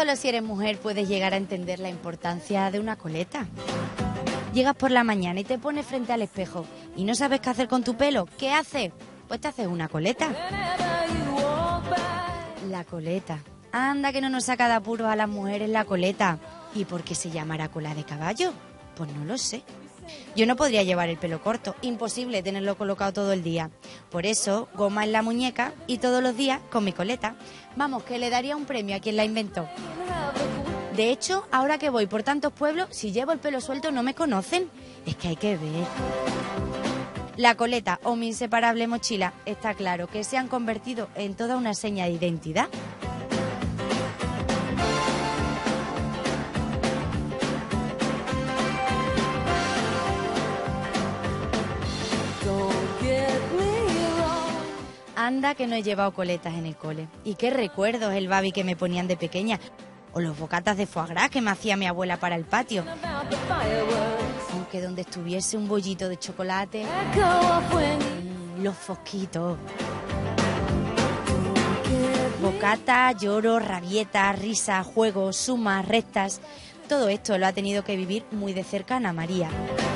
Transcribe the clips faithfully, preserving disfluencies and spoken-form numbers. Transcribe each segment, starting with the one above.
Solo si eres mujer puedes llegar a entender la importancia de una coleta. Llegas por la mañana y te pones frente al espejo y no sabes qué hacer con tu pelo. ¿Qué haces? Pues te haces una coleta. La coleta. Anda que no nos saca de apuros a las mujeres la coleta. ¿Y por qué se llamará cola de caballo? Pues no lo sé. Yo no podría llevar el pelo corto, imposible tenerlo colocado todo el día. Por eso, goma en la muñeca y todos los días con mi coleta. Vamos, que le daría un premio a quien la inventó. De hecho, ahora que voy por tantos pueblos, si llevo el pelo suelto no me conocen. Es que hay que ver. La coleta o mi inseparable mochila, está claro que se han convertido en toda una seña de identidad. Anda que no he llevado coletas en el cole. Y qué recuerdos el babi que me ponían de pequeña. O los bocatas de foie gras que me hacía mi abuela para el patio. Aunque donde estuviese un bollito de chocolate. Mmm, los fosquitos. Bocata, lloro, rabietas, risas, juegos, sumas, restas. Todo esto lo ha tenido que vivir muy de cerca Ana María.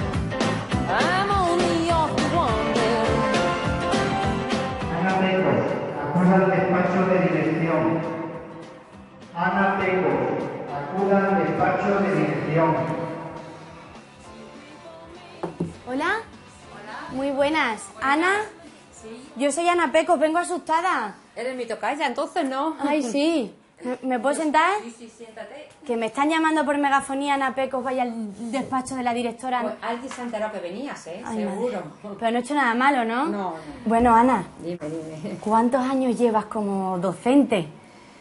Ana Pecos, acuda al despacho de dirección. Ana Pecos, acuda al despacho de dirección. Hola. Hola. Muy buenas. ¿Ana? Sí. Yo soy Ana Pecos, vengo asustada. ¿Eres mi tocaya entonces, no? Ay, sí. ¿Me, ¿me puedo sentar? Sí, sí, siéntate. Que me están llamando por megafonía, Ana Pecos, vaya al despacho de la directora. Pues alguien se ha enterado que venías, ¿eh? Ay, seguro. Madre. Pero no he hecho nada malo, ¿no? No, no. Bueno, Ana. Dime, dime. ¿Cuántos años llevas como docente?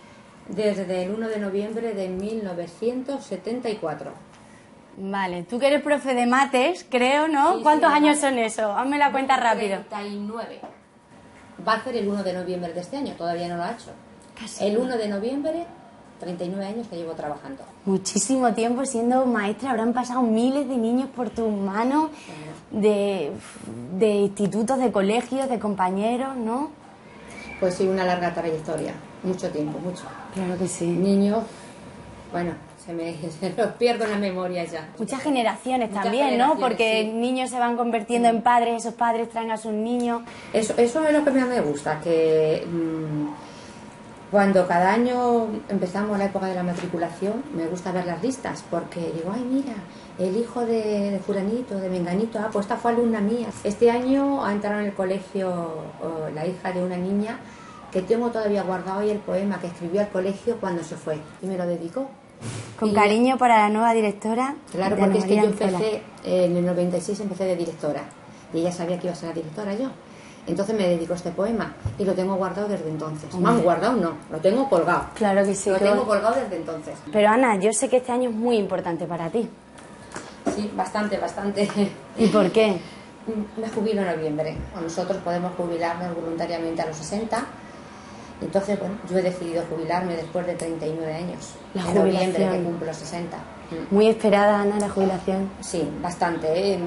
Desde el uno de noviembre de mil novecientos setenta y cuatro. Vale, tú que eres profe de mates, creo, ¿no? Sí, ¿Cuántos sí, años vale. son eso? Hazme la cuenta rápido. treinta y nueve. Va a ser el uno de noviembre de este año, todavía no lo ha hecho. Casi. El uno de noviembre, treinta y nueve años que llevo trabajando. Muchísimo tiempo siendo maestra, habrán pasado miles de niños por tus manos, de, de institutos, de colegios, de compañeros, ¿no? Pues sí, una larga trayectoria, mucho tiempo, mucho. Claro que sí. Niños, bueno, se me se los pierdo en la memoria ya. Muchas generaciones Muchas también, generaciones, ¿no? Porque sí. niños se van convirtiendo en padres, esos padres traen a sus niños. Eso, eso es lo que más me gusta, que mmm, cuando cada año empezamos la época de la matriculación, me gusta ver las listas, porque digo, ay, mira, el hijo de, de fulanito, de menganito, ah, pues esta fue alumna mía. Este año ha entrado en el colegio oh, la hija de una niña que tengo todavía guardado hoy el poema que escribió al colegio cuando se fue, y me lo dedicó. Con y, cariño para la nueva directora. Claro, porque es que yo empecé, eh, en el noventa y seis empecé de directora, y ella sabía que iba a ser la directora yo. Entonces me dedicó este poema y lo tengo guardado desde entonces. Vamos, guardado no, lo tengo colgado. Claro que sí. Lo claro. tengo colgado desde entonces. Pero Ana, yo sé que este año es muy importante para ti. Sí, bastante, bastante. ¿Y por qué? Me jubilo en noviembre. Nosotros podemos jubilarnos voluntariamente a los sesenta. Entonces, bueno, yo he decidido jubilarme después de treinta y nueve años. La en jubilación. noviembre, que cumplo sesenta. Muy esperada, Ana, la jubilación. Sí, bastante. ¿eh?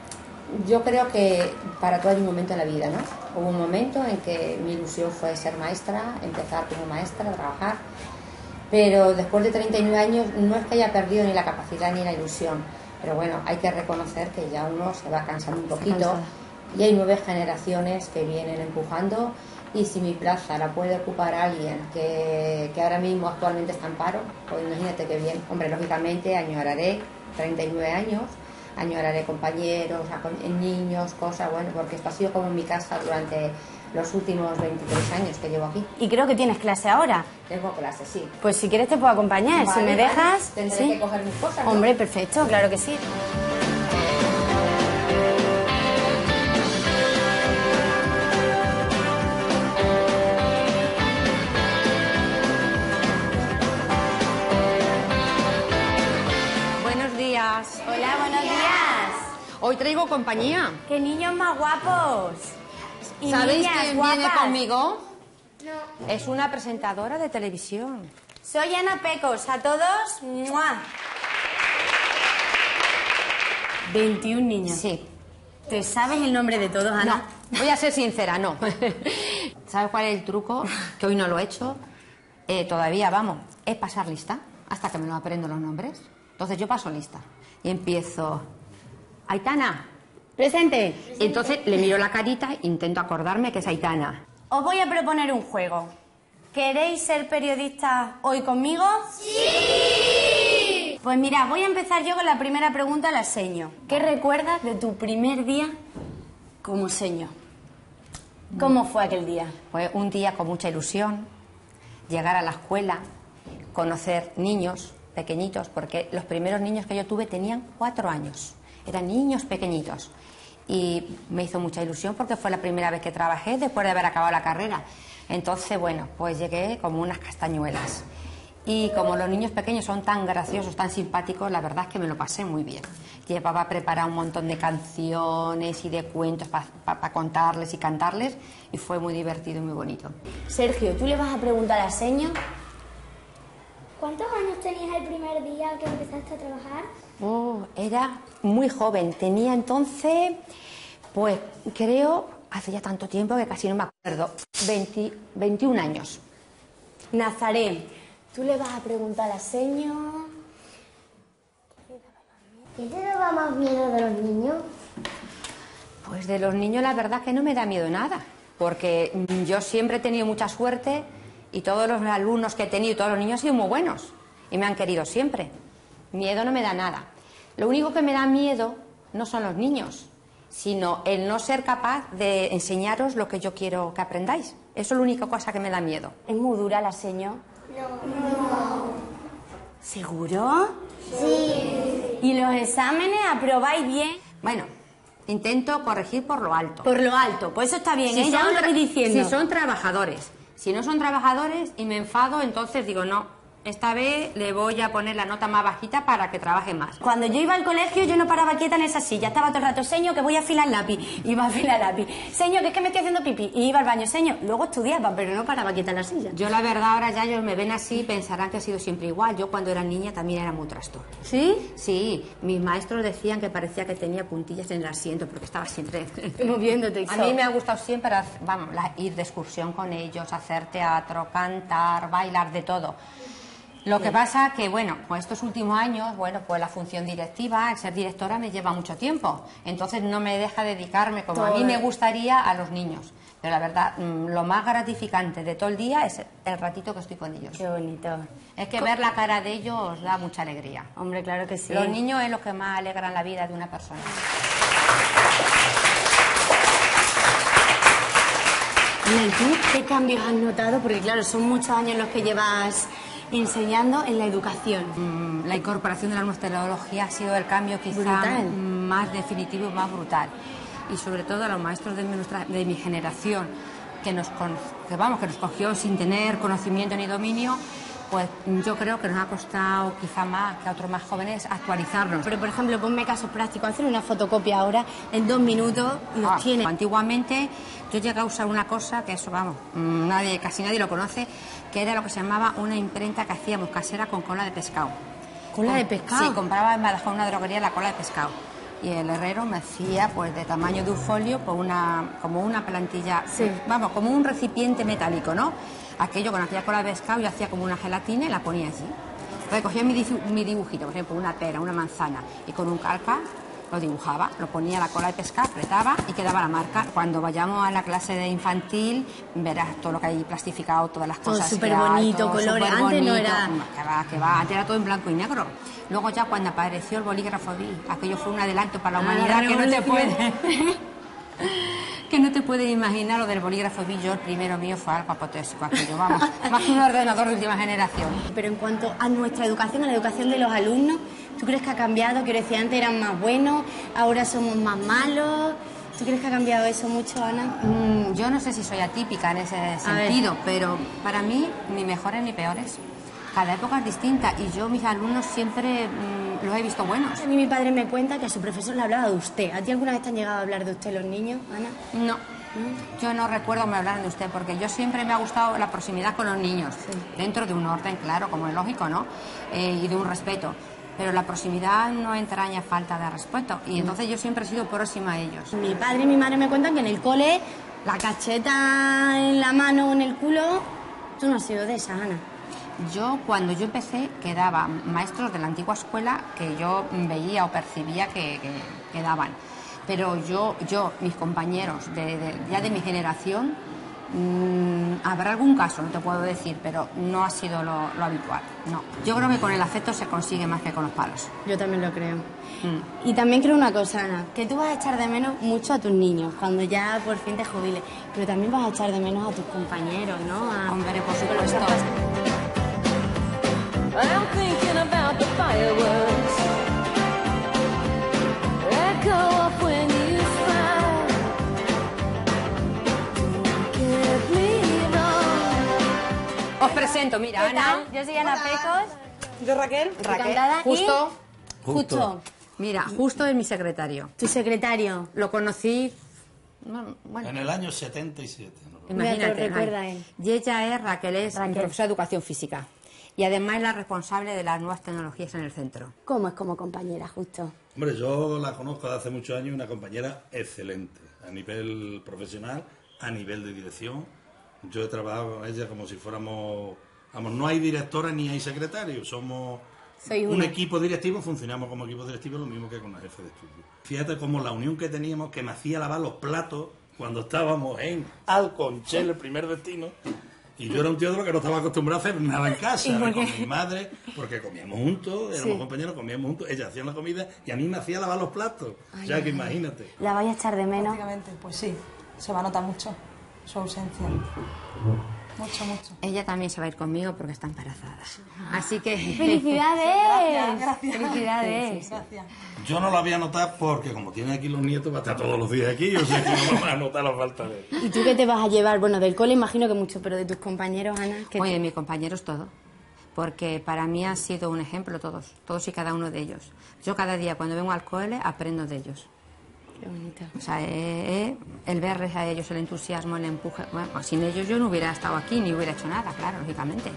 Yo creo que para todo hay un momento en la vida, ¿no? Hubo un momento en que mi ilusión fue ser maestra, empezar como maestra, trabajar. Pero después de treinta y nueve años no es que haya perdido ni la capacidad ni la ilusión. Pero bueno, hay que reconocer que ya uno se va cansando un poquito y hay nuevas generaciones que vienen empujando, y si mi plaza la puede ocupar alguien que, que ahora mismo actualmente está en paro, pues imagínate qué bien. Hombre, lógicamente añoraré treinta y nueve años, añoraré compañeros, niños, cosas, bueno, porque esto ha sido como en mi casa durante los últimos veintitrés años que llevo aquí. Y creo que tienes clase ahora. Tengo clase, sí. Pues si quieres te puedo acompañar, Vale, si me vale. dejas. Tendré ¿sí? que coger mis cosas, ¿no? Hombre, perfecto, claro que sí. Buenos días. Hola, buenos días. Hoy traigo compañía. ¡Qué niños más guapos! Y ¿Sabéis niñas quién guapas. viene conmigo? No. Es una presentadora de televisión. Soy Ana Pecos, a todos, ¡mua! veintiún niños. Sí. ¿Te sabes el nombre de todos, Ana? No, voy a ser sincera, no. ¿Sabes cuál es el truco? Que hoy no lo he hecho. Eh, todavía, vamos, es pasar lista. hasta que me lo aprendo los nombres. Entonces yo paso lista y empiezo... Aitana. Presente. Entonces le miro la carita e intento acordarme que es Aitana. Os voy a proponer un juego. ¿Queréis ser periodistas hoy conmigo? ¡Sí! Pues mira, voy a empezar yo con la primera pregunta a la seño. ¿Qué recuerdas de tu primer día como seño? ¿Cómo fue aquel día? Fue un día con mucha ilusión, llegar a la escuela, conocer niños pequeñitos, porque los primeros niños que yo tuve tenían cuatro años, eran niños pequeñitos. Y me hizo mucha ilusión porque fue la primera vez que trabajé después de haber acabado la carrera. Entonces, bueno, pues llegué como unas castañuelas. Y como los niños pequeños son tan graciosos, tan simpáticos, la verdad es que me lo pasé muy bien. Llevaba preparado un montón de canciones y de cuentos para pa, pa contarles y cantarles, y fue muy divertido y muy bonito. Sergio, ¿tú le vas a preguntar a seño? ¿Cuántos años tenías el primer día que empezaste a trabajar? Oh, era muy joven, tenía entonces, pues creo, hace ya tanto tiempo que casi no me acuerdo, veinte, veintiún años. Nazaret, ¿tú le vas a preguntar a seño? ¿Qué te daba más miedo de los niños? Pues de los niños la verdad que no me da miedo nada, porque yo siempre he tenido mucha suerte y todos los alumnos que he tenido, todos los niños han sido muy buenos y me han querido siempre. Miedo no me da nada. Lo único que me da miedo no son los niños, sino el no ser capaz de enseñaros lo que yo quiero que aprendáis. Eso es la única cosa que me da miedo. ¿Es muy dura la seño? No. ¿Seguro? Sí. ¿Y los exámenes aprobáis bien? Bueno, intento corregir por lo alto. Por lo alto, pues eso está bien, Si ¿eh? Ya son os lo tra- estoy diciendo. Si son trabajadores. Si no son trabajadores y me enfado, entonces digo, no, esta vez le voy a poner la nota más bajita para que trabaje más. Cuando yo iba al colegio yo no paraba quieta en esa silla, estaba todo el rato, señor, que voy a afilar lápiz, iba a afilar lápiz, señor, que es que me estoy haciendo pipí, y iba al baño, señor, luego estudiaba, pero no paraba quieta en la silla. Yo la verdad ahora ya ellos me ven así y pensarán que he sido siempre igual. Yo cuando era niña también era muy trastorno. ¿Sí? Sí, mis maestros decían que parecía que tenía puntillas en el asiento porque estaba siempre... Moviéndote. A mí me ha gustado siempre, vamos, la- ir de excursión con ellos, hacer teatro, cantar, bailar, de todo. Lo que pasa que, bueno, pues estos últimos años, bueno, pues la función directiva, el ser directora me lleva mucho tiempo. Entonces no me deja dedicarme como a mí me gustaría a los niños. Pero la verdad, mm, lo más gratificante de todo el día es el ratito que estoy con ellos. Qué bonito. Es que ver la cara de ellos os da mucha alegría. Hombre, claro que sí. Los niños es lo que más alegran la vida de una persona. Ana, ¿y tú qué cambios has notado? Porque claro, son muchos años los que llevas enseñando en la educación. Mm, La incorporación de la numerología ha sido el cambio quizá Brutal. más definitivo y más brutal. Y sobre todo a los maestros de, nuestra, de mi generación, que nos, con- que, vamos, que nos cogió sin tener conocimiento ni dominio, pues yo creo que nos ha costado quizá más que a otros más jóvenes actualizarnos. Pero por ejemplo, ponme casos prácticos, hacer una fotocopia ahora en dos minutos y los Ah, tienes. Antiguamente yo llegué a usar una cosa que eso, vamos, mm, nadie, casi nadie lo conoce, que era lo que se llamaba una imprenta que hacíamos casera con cola de pescado. ¿Cola de Con- pescado? Sí, compraba en Badajoz una droguería la cola de pescado. Y el herrero me hacía, pues, de tamaño de un folio, pues una, como una plantilla, Sí. vamos, como un recipiente metálico, ¿no? Aquello con aquella cola de pescado yo hacía como una gelatina y la ponía allí. Entonces cogía mi, difu- mi dibujito, por ejemplo, una pera, una manzana, y con un calca lo dibujaba, lo ponía la cola de pescado, apretaba y quedaba la marca. Cuando vayamos a la clase de infantil, verás todo lo que hay plastificado, todas las Todo cosas que superbonito, hay, todo colores. Antes superbonito. no era- Que va, que va, antes era todo en blanco y negro. Luego ya cuando apareció el bolígrafo B I C, aquello fue un adelanto para la Ah, humanidad la que no te revolución. puede... que no te puedes imaginar lo del bolígrafo B I C. Yo el primero mío fue algo apoteósico, aquello, vamos, más que un ordenador de última generación. Pero en cuanto a nuestra educación, a la educación de los alumnos, ¿tú crees que ha cambiado? Quiero decir, antes eran más buenos, ahora somos más malos. ¿Tú crees que ha cambiado eso mucho, Ana? Mm, yo no sé si soy atípica en ese sentido, pero para mí ni mejores ni peores. Cada época es distinta y yo mis alumnos siempre mm, los he visto buenos. A mí mi padre me cuenta que a su profesor le hablaba de usted. ¿A ti alguna vez te han llegado a hablar de usted los niños, Ana? No, yo no recuerdo que me hablaran de usted porque yo siempre me ha gustado la proximidad con los niños, dentro de un orden, claro, como es lógico, ¿no? Eh, y de un respeto. Pero la proximidad no entraña falta de respeto y entonces yo siempre he sido próxima a ellos. Mi padre y mi madre me cuentan que en el cole, la cacheta en la mano o en el culo, tú no has sido de esa, Ana. yo cuando yo empecé quedaban maestros de la antigua escuela que yo veía o percibía que, que, que daban. Pero yo, yo mis compañeros de, de, ya de mi generación, mmm, habrá algún caso, no te puedo decir, pero no ha sido lo, lo habitual, no. Yo creo que con el afecto se consigue más que con los palos. Yo también lo creo. Mm. Y también creo una cosa, Ana, que tú vas a echar de menos mucho a tus niños cuando ya por fin te jubiles, pero también vas a echar de menos a tus compañeros, ¿no? A... Hombre, por supuesto. I'm thinking about the fireworks that go off when you smile. Get me wrong. Os presento, mira, Ana. Yo soy Ana Pecos. Yo Raquel. Raquel. Encantada. Justo. Y... Justo. Mira, Justo es mi secretario. Tu secretario. Lo conocí... Bueno, en el año setenta y siete. ¿No? Imagínate. Me recuerda él. Y ella es Raquel, es Raquel. profesora de educación física. Y además es la responsable de las nuevas tecnologías en el centro. ¿Cómo es como compañera, Justo? Hombre, yo la conozco de hace muchos años, una compañera excelente, a nivel profesional, a nivel de dirección. Yo he trabajado con ella como si fuéramos... Vamos, no hay directora ni hay secretario, somos Soy un una. equipo directivo, funcionamos como equipo directivo, lo mismo que con la jefe de estudio. Fíjate cómo la unión que teníamos, que me hacía lavar los platos cuando estábamos en Alconchel, el primer destino. Y yo era un tío de lo que no estaba acostumbrado a hacer nada en casa, con mi madre, porque comíamos juntos, éramos Sí. compañeros, comíamos juntos, ella hacía la comida y a mí me hacía lavar los platos. Ay, o sea, que imagínate. ¿La vais a echar de menos? Prácticamente, pues sí, se va a notar mucho su ausencia. Mucho, mucho. Ella también se va a ir conmigo porque está embarazada. Así que... ¡Felicidades! Gracias, gracias. ¡Felicidades! Gracias. Yo no la voy a notar porque como tiene aquí los nietos va a estar todos los días aquí, o sea que no vamos a notar la falta de él. ¿Y tú qué te vas a llevar? Bueno, del cole imagino que mucho, pero de tus compañeros, Ana, ¿qué Oye, te... mis compañeros todo, porque para mí han sido un ejemplo todos, todos y cada uno de ellos. Yo cada día cuando vengo al cole aprendo de ellos. Qué bonito. O sea, eh, eh, el verles a ellos, el entusiasmo, el empuje... Bueno, sin ellos yo no hubiera estado aquí ni hubiera hecho nada, claro, lógicamente.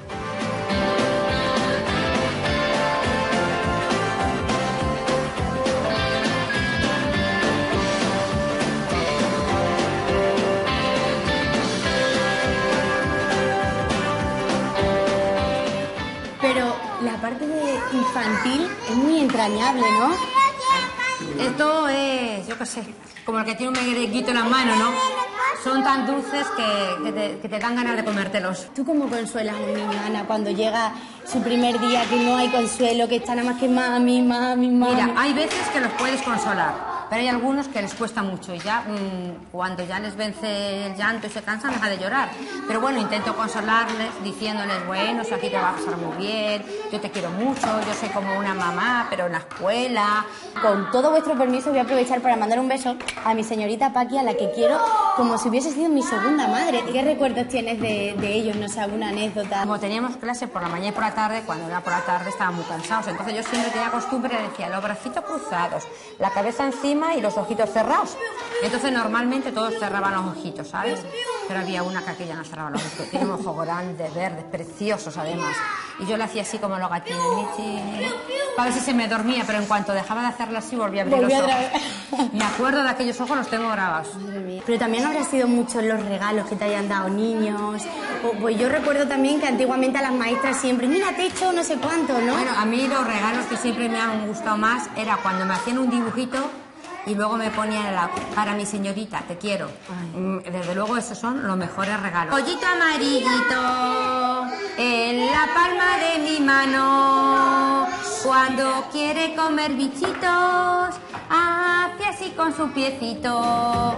Pero la parte de infantil es muy entrañable, ¿no? Esto es, yo qué sé, como el que tiene un merenguito en las manos, ¿no? Son tan dulces que, que, te, que te dan ganas de comértelos. ¿Tú cómo consuelas a un niño, Ana, cuando llega su primer día, que no hay consuelo, que está nada más que mami, mami, mami? Mira, hay veces que los puedes consolar, pero hay algunos que les cuesta mucho y ya mmm, cuando ya les vence el llanto y se cansan, deja de llorar. Pero bueno, intento consolarles diciéndoles, bueno, eso aquí te va a pasar muy bien, yo te quiero mucho, yo soy como una mamá, pero en la escuela. Con todo vuestro permiso voy a aprovechar para mandar un beso a mi señorita Paqui, a la que quiero como si hubiese sido mi segunda madre. ¿Qué recuerdos tienes de, de ellos? No sé, alguna anécdota. Como teníamos clase por la mañana y por la tarde, cuando era por la tarde estaban muy cansados, entonces yo siempre tenía costumbre de decir los bracitos cruzados, la cabeza encima y los ojitos cerrados. Entonces normalmente todos cerraban los ojitos, ¿sabes? Pero había una que aquella no cerraba los ojitos, tenía un ojo grande, verdes, preciosos además. Y yo le hacía así como los gatines, para ver si se me dormía, pero en cuanto dejaba de hacerlo así volvía a abrir Volví los a ojos. Me acuerdo de aquellos ojos, los tengo grabados. Madre mía. Pero también habrá sido muchos los regalos que te hayan dado niños. O, pues yo recuerdo también que antiguamente a las maestras siempre, mira, te he hecho no sé cuánto, ¿no? Bueno, a mí los regalos que siempre me han gustado más era cuando me hacían un dibujito y luego me ponían el, para mi señorita, te quiero. Ay. Desde luego esos son los mejores regalos. Pollito amarillito en la palma de mi mano, cuando quiere comer bichitos, hace así con su piecito.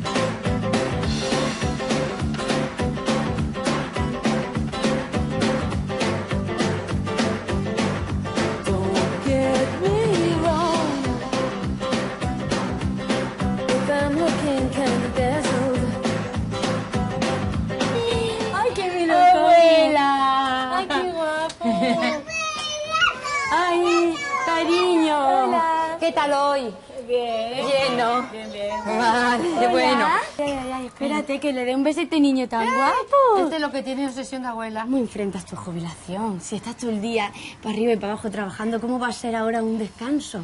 ¡Ay, qué bien! ¡Abuela! ¡Ay, qué guapo! ¡Ay, cariño! Hola. ¿Qué tal hoy? Bien. Lleno. Bien, bien. Vale, bueno. Ay, ay, ay, espérate, que le dé un beso a este niño tan guapo. Este es lo que tiene obsesión de abuela. ¿Cómo enfrentas tu jubilación? Si estás todo el día para arriba y para abajo trabajando, ¿cómo va a ser ahora un descanso?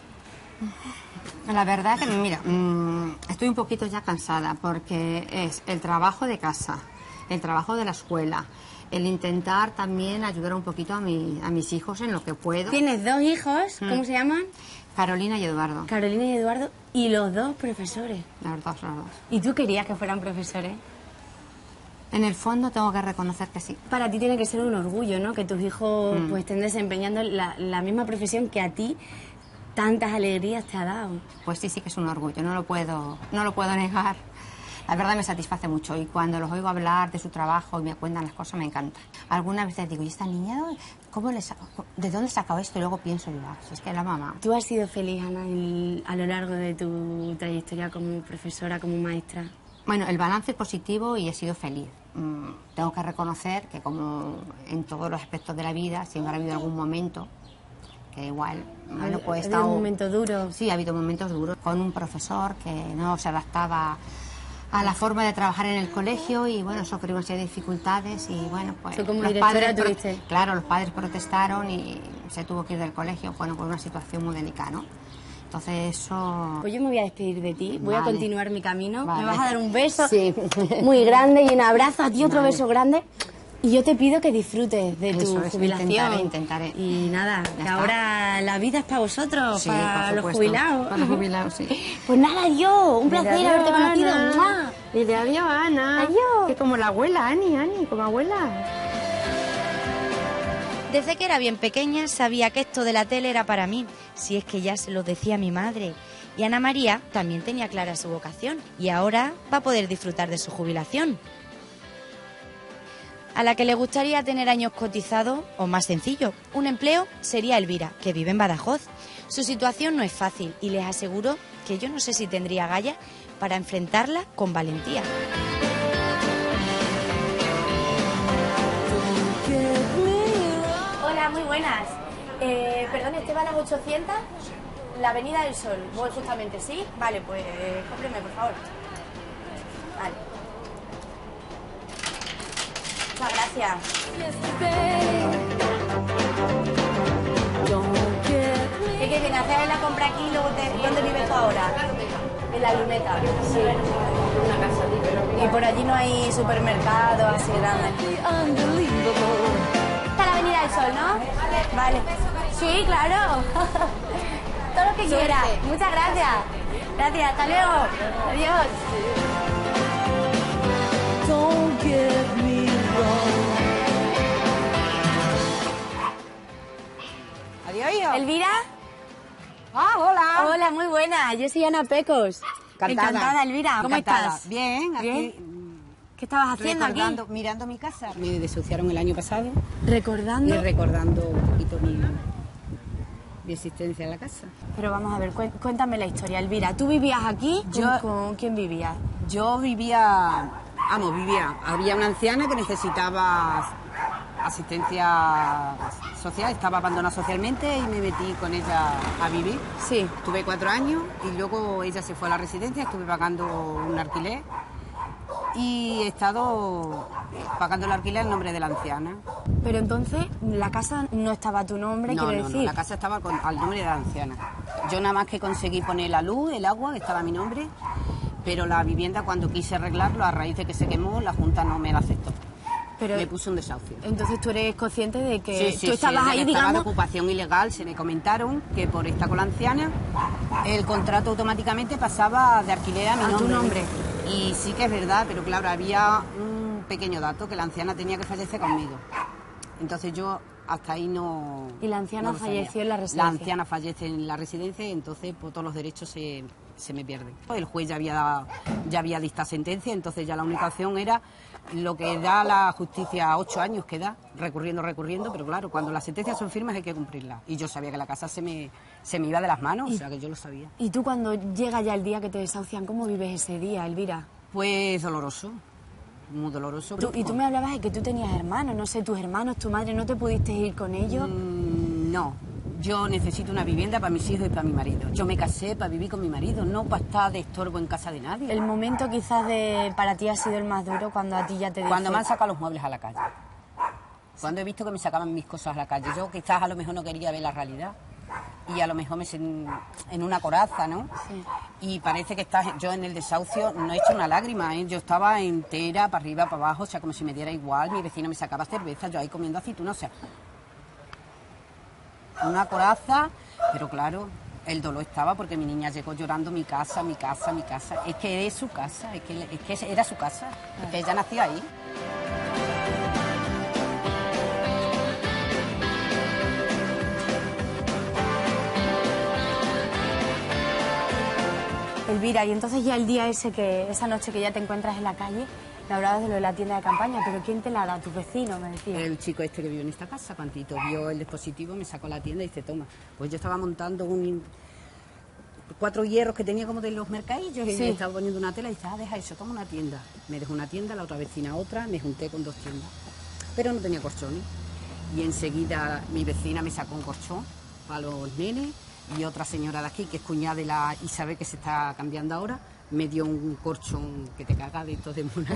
La verdad que, mira, mmm, estoy un poquito ya cansada porque es el trabajo de casa, el trabajo de la escuela, el intentar también ayudar un poquito a, mi, a mis hijos en lo que puedo. Tienes dos hijos, ¿cómo Mm. se llaman? Carolina y Eduardo. Carolina y Eduardo, y los dos profesores. Los dos, los dos. ¿Y tú querías que fueran profesores? En el fondo tengo que reconocer que sí. Para ti tiene que ser un orgullo, ¿no? Que tus hijos Mm. pues estén desempeñando la, la misma profesión que a ti tantas alegrías te ha dado. Pues sí, sí que es un orgullo, no lo puedo, no lo puedo negar. La verdad me satisface mucho y cuando los oigo hablar de su trabajo y me cuentan las cosas me encanta. Algunas veces digo, ¿y esta niña cómo le sa- de dónde sacó esto? Y luego pienso, digo, ah, si es que es la mamá. ¿Tú has sido feliz, Ana, el- a lo largo de tu trayectoria como profesora, como maestra? Bueno, el balance es positivo y he sido feliz. Mm, tengo que reconocer que como en todos los aspectos de la vida siempre ha habido algún momento que igual, bueno, pues he ¿Ha estado... habido un momento duro? Sí, ha habido momentos duros con un profesor que no se adaptaba a la forma de trabajar en el colegio y bueno, eso creó una serie de dificultades y bueno, pues ¿Tú como los directora padres pro- tuviste? claro, los padres protestaron y se tuvo que ir del colegio, bueno, por una situación muy delicada, ¿no? Entonces eso... Pues yo me voy a despedir de ti, voy a Vale. continuar mi camino. Vale. Me vas a dar un beso Sí. muy grande y un abrazo, a ti otro Vale. beso grande. Y yo te pido que disfrutes de tu Eso, eso, jubilación. intentaré, intentaré. Y nada, que está. ahora la vida es para vosotros, Sí, para por los supuesto, jubilados. para los jubilados, sí. Pues nada, yo, un placer Dile haberte adiós, conocido. Ana. ¡Mua! Dile adiós, Ana. Adiós. Que como la abuela, Ani, Ani, como abuela. Desde que era bien pequeña sabía que esto de la tele era para mí, si es que ya se lo decía mi madre. Y Ana María también tenía clara su vocación y ahora va a poder disfrutar de su jubilación. A la que le gustaría tener años cotizados, o más sencillo, un empleo, sería Elvira, que vive en Badajoz. Su situación no es fácil y les aseguro que yo no sé si tendría agallas para enfrentarla con valentía. Hola, muy buenas. Eh, perdón, Esteban, a ochocientos, la Avenida del Sol. Voy justamente, ¿sí? Vale, pues eh, cómpreme, por favor. Vale. Muchas gracias. ¿Qué que viene a hacer la compra aquí y luego te... ¿Dónde vives tú ahora? En la Luneta. Sí. Y por allí no hay supermercados así grandes. Está la Avenida del Sol, ¿no? Vale. Sí, claro. Todo lo que quiera. Muchas gracias. Gracias, hasta luego. Adiós. Adiós, hijo. Elvira. Ah, hola. Hola, muy buena. Yo soy Ana Pecos. Encantada. Encantada, Elvira. ¿Cómo Encantada. estás? Bien, aquí. Bien. ¿Qué estabas haciendo aquí? Recordando, mirando mi casa. Me desahuciaron el año pasado Recordando. y recordando un poquito mi, mi existencia en la casa. Pero vamos a ver, cué- cuéntame la historia, Elvira. ¿Tú vivías aquí? ¿Con, Yo- con quién vivías? Yo vivía, vamos, vivía. Había una anciana que necesitaba asistencia social, estaba abandonada socialmente y me metí con ella a vivir. Sí. Tuve cuatro años y luego ella se fue a la residencia, estuve pagando un alquiler y he estado pagando el alquiler en nombre de la anciana. Pero entonces la casa no estaba a tu nombre, No, quiero no, decir. no, la casa estaba con- al nombre de la anciana. Yo nada más que conseguí poner la luz, el agua, estaba a mi nombre, pero la vivienda cuando quise arreglarlo, a raíz de que se quemó, la Junta no me la aceptó. Pero Me puso un desahucio. entonces tú eres consciente de que Sí, sí, tú sí, estabas de ahí, que estaba de digamos. ocupación ilegal, se me comentaron que por estar con la anciana el contrato automáticamente pasaba de alquiler a mi A tu nombre. nombre. Y sí que es verdad, pero claro, había un pequeño dato, que la anciana tenía que fallecer conmigo. Entonces yo hasta ahí no... Y la anciana no lo sabía. falleció en la residencia. La anciana fallece en la residencia y entonces pues, todos los derechos se, se me pierden. El juez ya había, dado- ya había dictado sentencia, entonces ya la única opción era lo que da la justicia, ocho años que da, recurriendo, recurriendo, pero claro, cuando las sentencias son firmes hay que cumplirlas. Y yo sabía que la casa se me, se me iba de las manos, o sea que yo lo sabía. Y tú cuando llega ya el día que te desahucian, ¿cómo vives ese día, Elvira? Pues doloroso, muy doloroso. Tú- y tú me hablabas de que tú tenías hermanos, no sé, tus hermanos, tu madre, ¿no te pudiste ir con ellos? Mm, no, yo necesito una vivienda para mis hijos y para mi marido. Yo me casé para vivir con mi marido, no para estar de estorbo en casa de nadie. El momento quizás de para ti ha sido el más duro cuando a ti ya te Cuando me dice- han sacado los muebles a la calle. Cuando he visto que me sacaban mis cosas a la calle. Yo quizás a lo mejor no quería ver la realidad, y a lo mejor me sen- en una coraza, ¿no? Sí. Y parece que estás, yo en el desahucio no he hecho una lágrima, ¿eh? Yo estaba entera, para arriba, para abajo, o sea, como si me diera igual, mi vecino me sacaba cerveza, yo ahí comiendo aceituna, o sea, una coraza, pero claro, el dolor estaba porque mi niña llegó llorando, mi casa, mi casa, mi casa, es que es su casa, es que, es que era su casa, es que ella nació ahí. Elvira, y entonces ya el día ese, que esa noche que ya te encuentras en la calle, me hablabas de lo de la tienda de campaña, pero ¿quién te la da? ¿Tu vecino? Me decía. El chico este que vive en esta casa, cuantito vio el dispositivo, me sacó la tienda y dice, toma, pues yo estaba montando un cuatro hierros que tenía como de los mercadillos y Sí. me estaba poniendo una tela y dice, ah, deja eso, toma una tienda. Me dejó una tienda, la otra vecina otra, me junté con dos tiendas, pero no tenía colchones. Y enseguida mi vecina me sacó un colchón para los nenes y otra señora de aquí, que es cuñada de la Isabel, que se está cambiando ahora, me dio un colchón que te caga de estos de mona,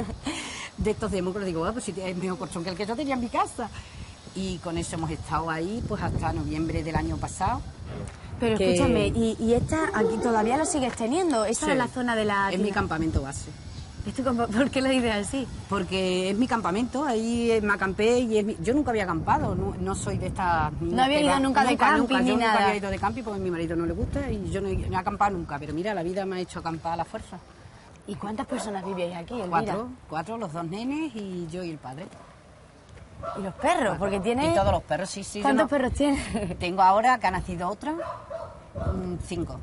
de estos de mona, digo, ah, pues si es mejor colchón que el que yo tenía en mi casa. Y con eso hemos estado ahí pues hasta noviembre del año pasado. Pero que- escúchame, ¿y, y esta aquí todavía lo sigues teniendo? ¿Esta Sí, es la zona de la es mi tienda? campamento base. ¿Es tu campa- ¿Por qué lo dices así? Porque es mi campamento, ahí me acampé y es mi- yo nunca había acampado, no, no soy de estas... No había ido nunca de camping nunca, ni yo nunca nada. había ido de camping porque a mi marido no le gusta y yo no he, no he acampado nunca, pero mira, la vida me ha hecho acampar a la fuerza. ¿Y cuántas personas vivíais aquí, Elvira? Cuatro, cuatro, los dos nenes y yo y el padre. ¿Y los perros? Porque tiene... Y todos los perros, sí, sí. yo ¿Cuántos no- perros tienes? Tengo ahora, que ha nacido otra, mm, cinco,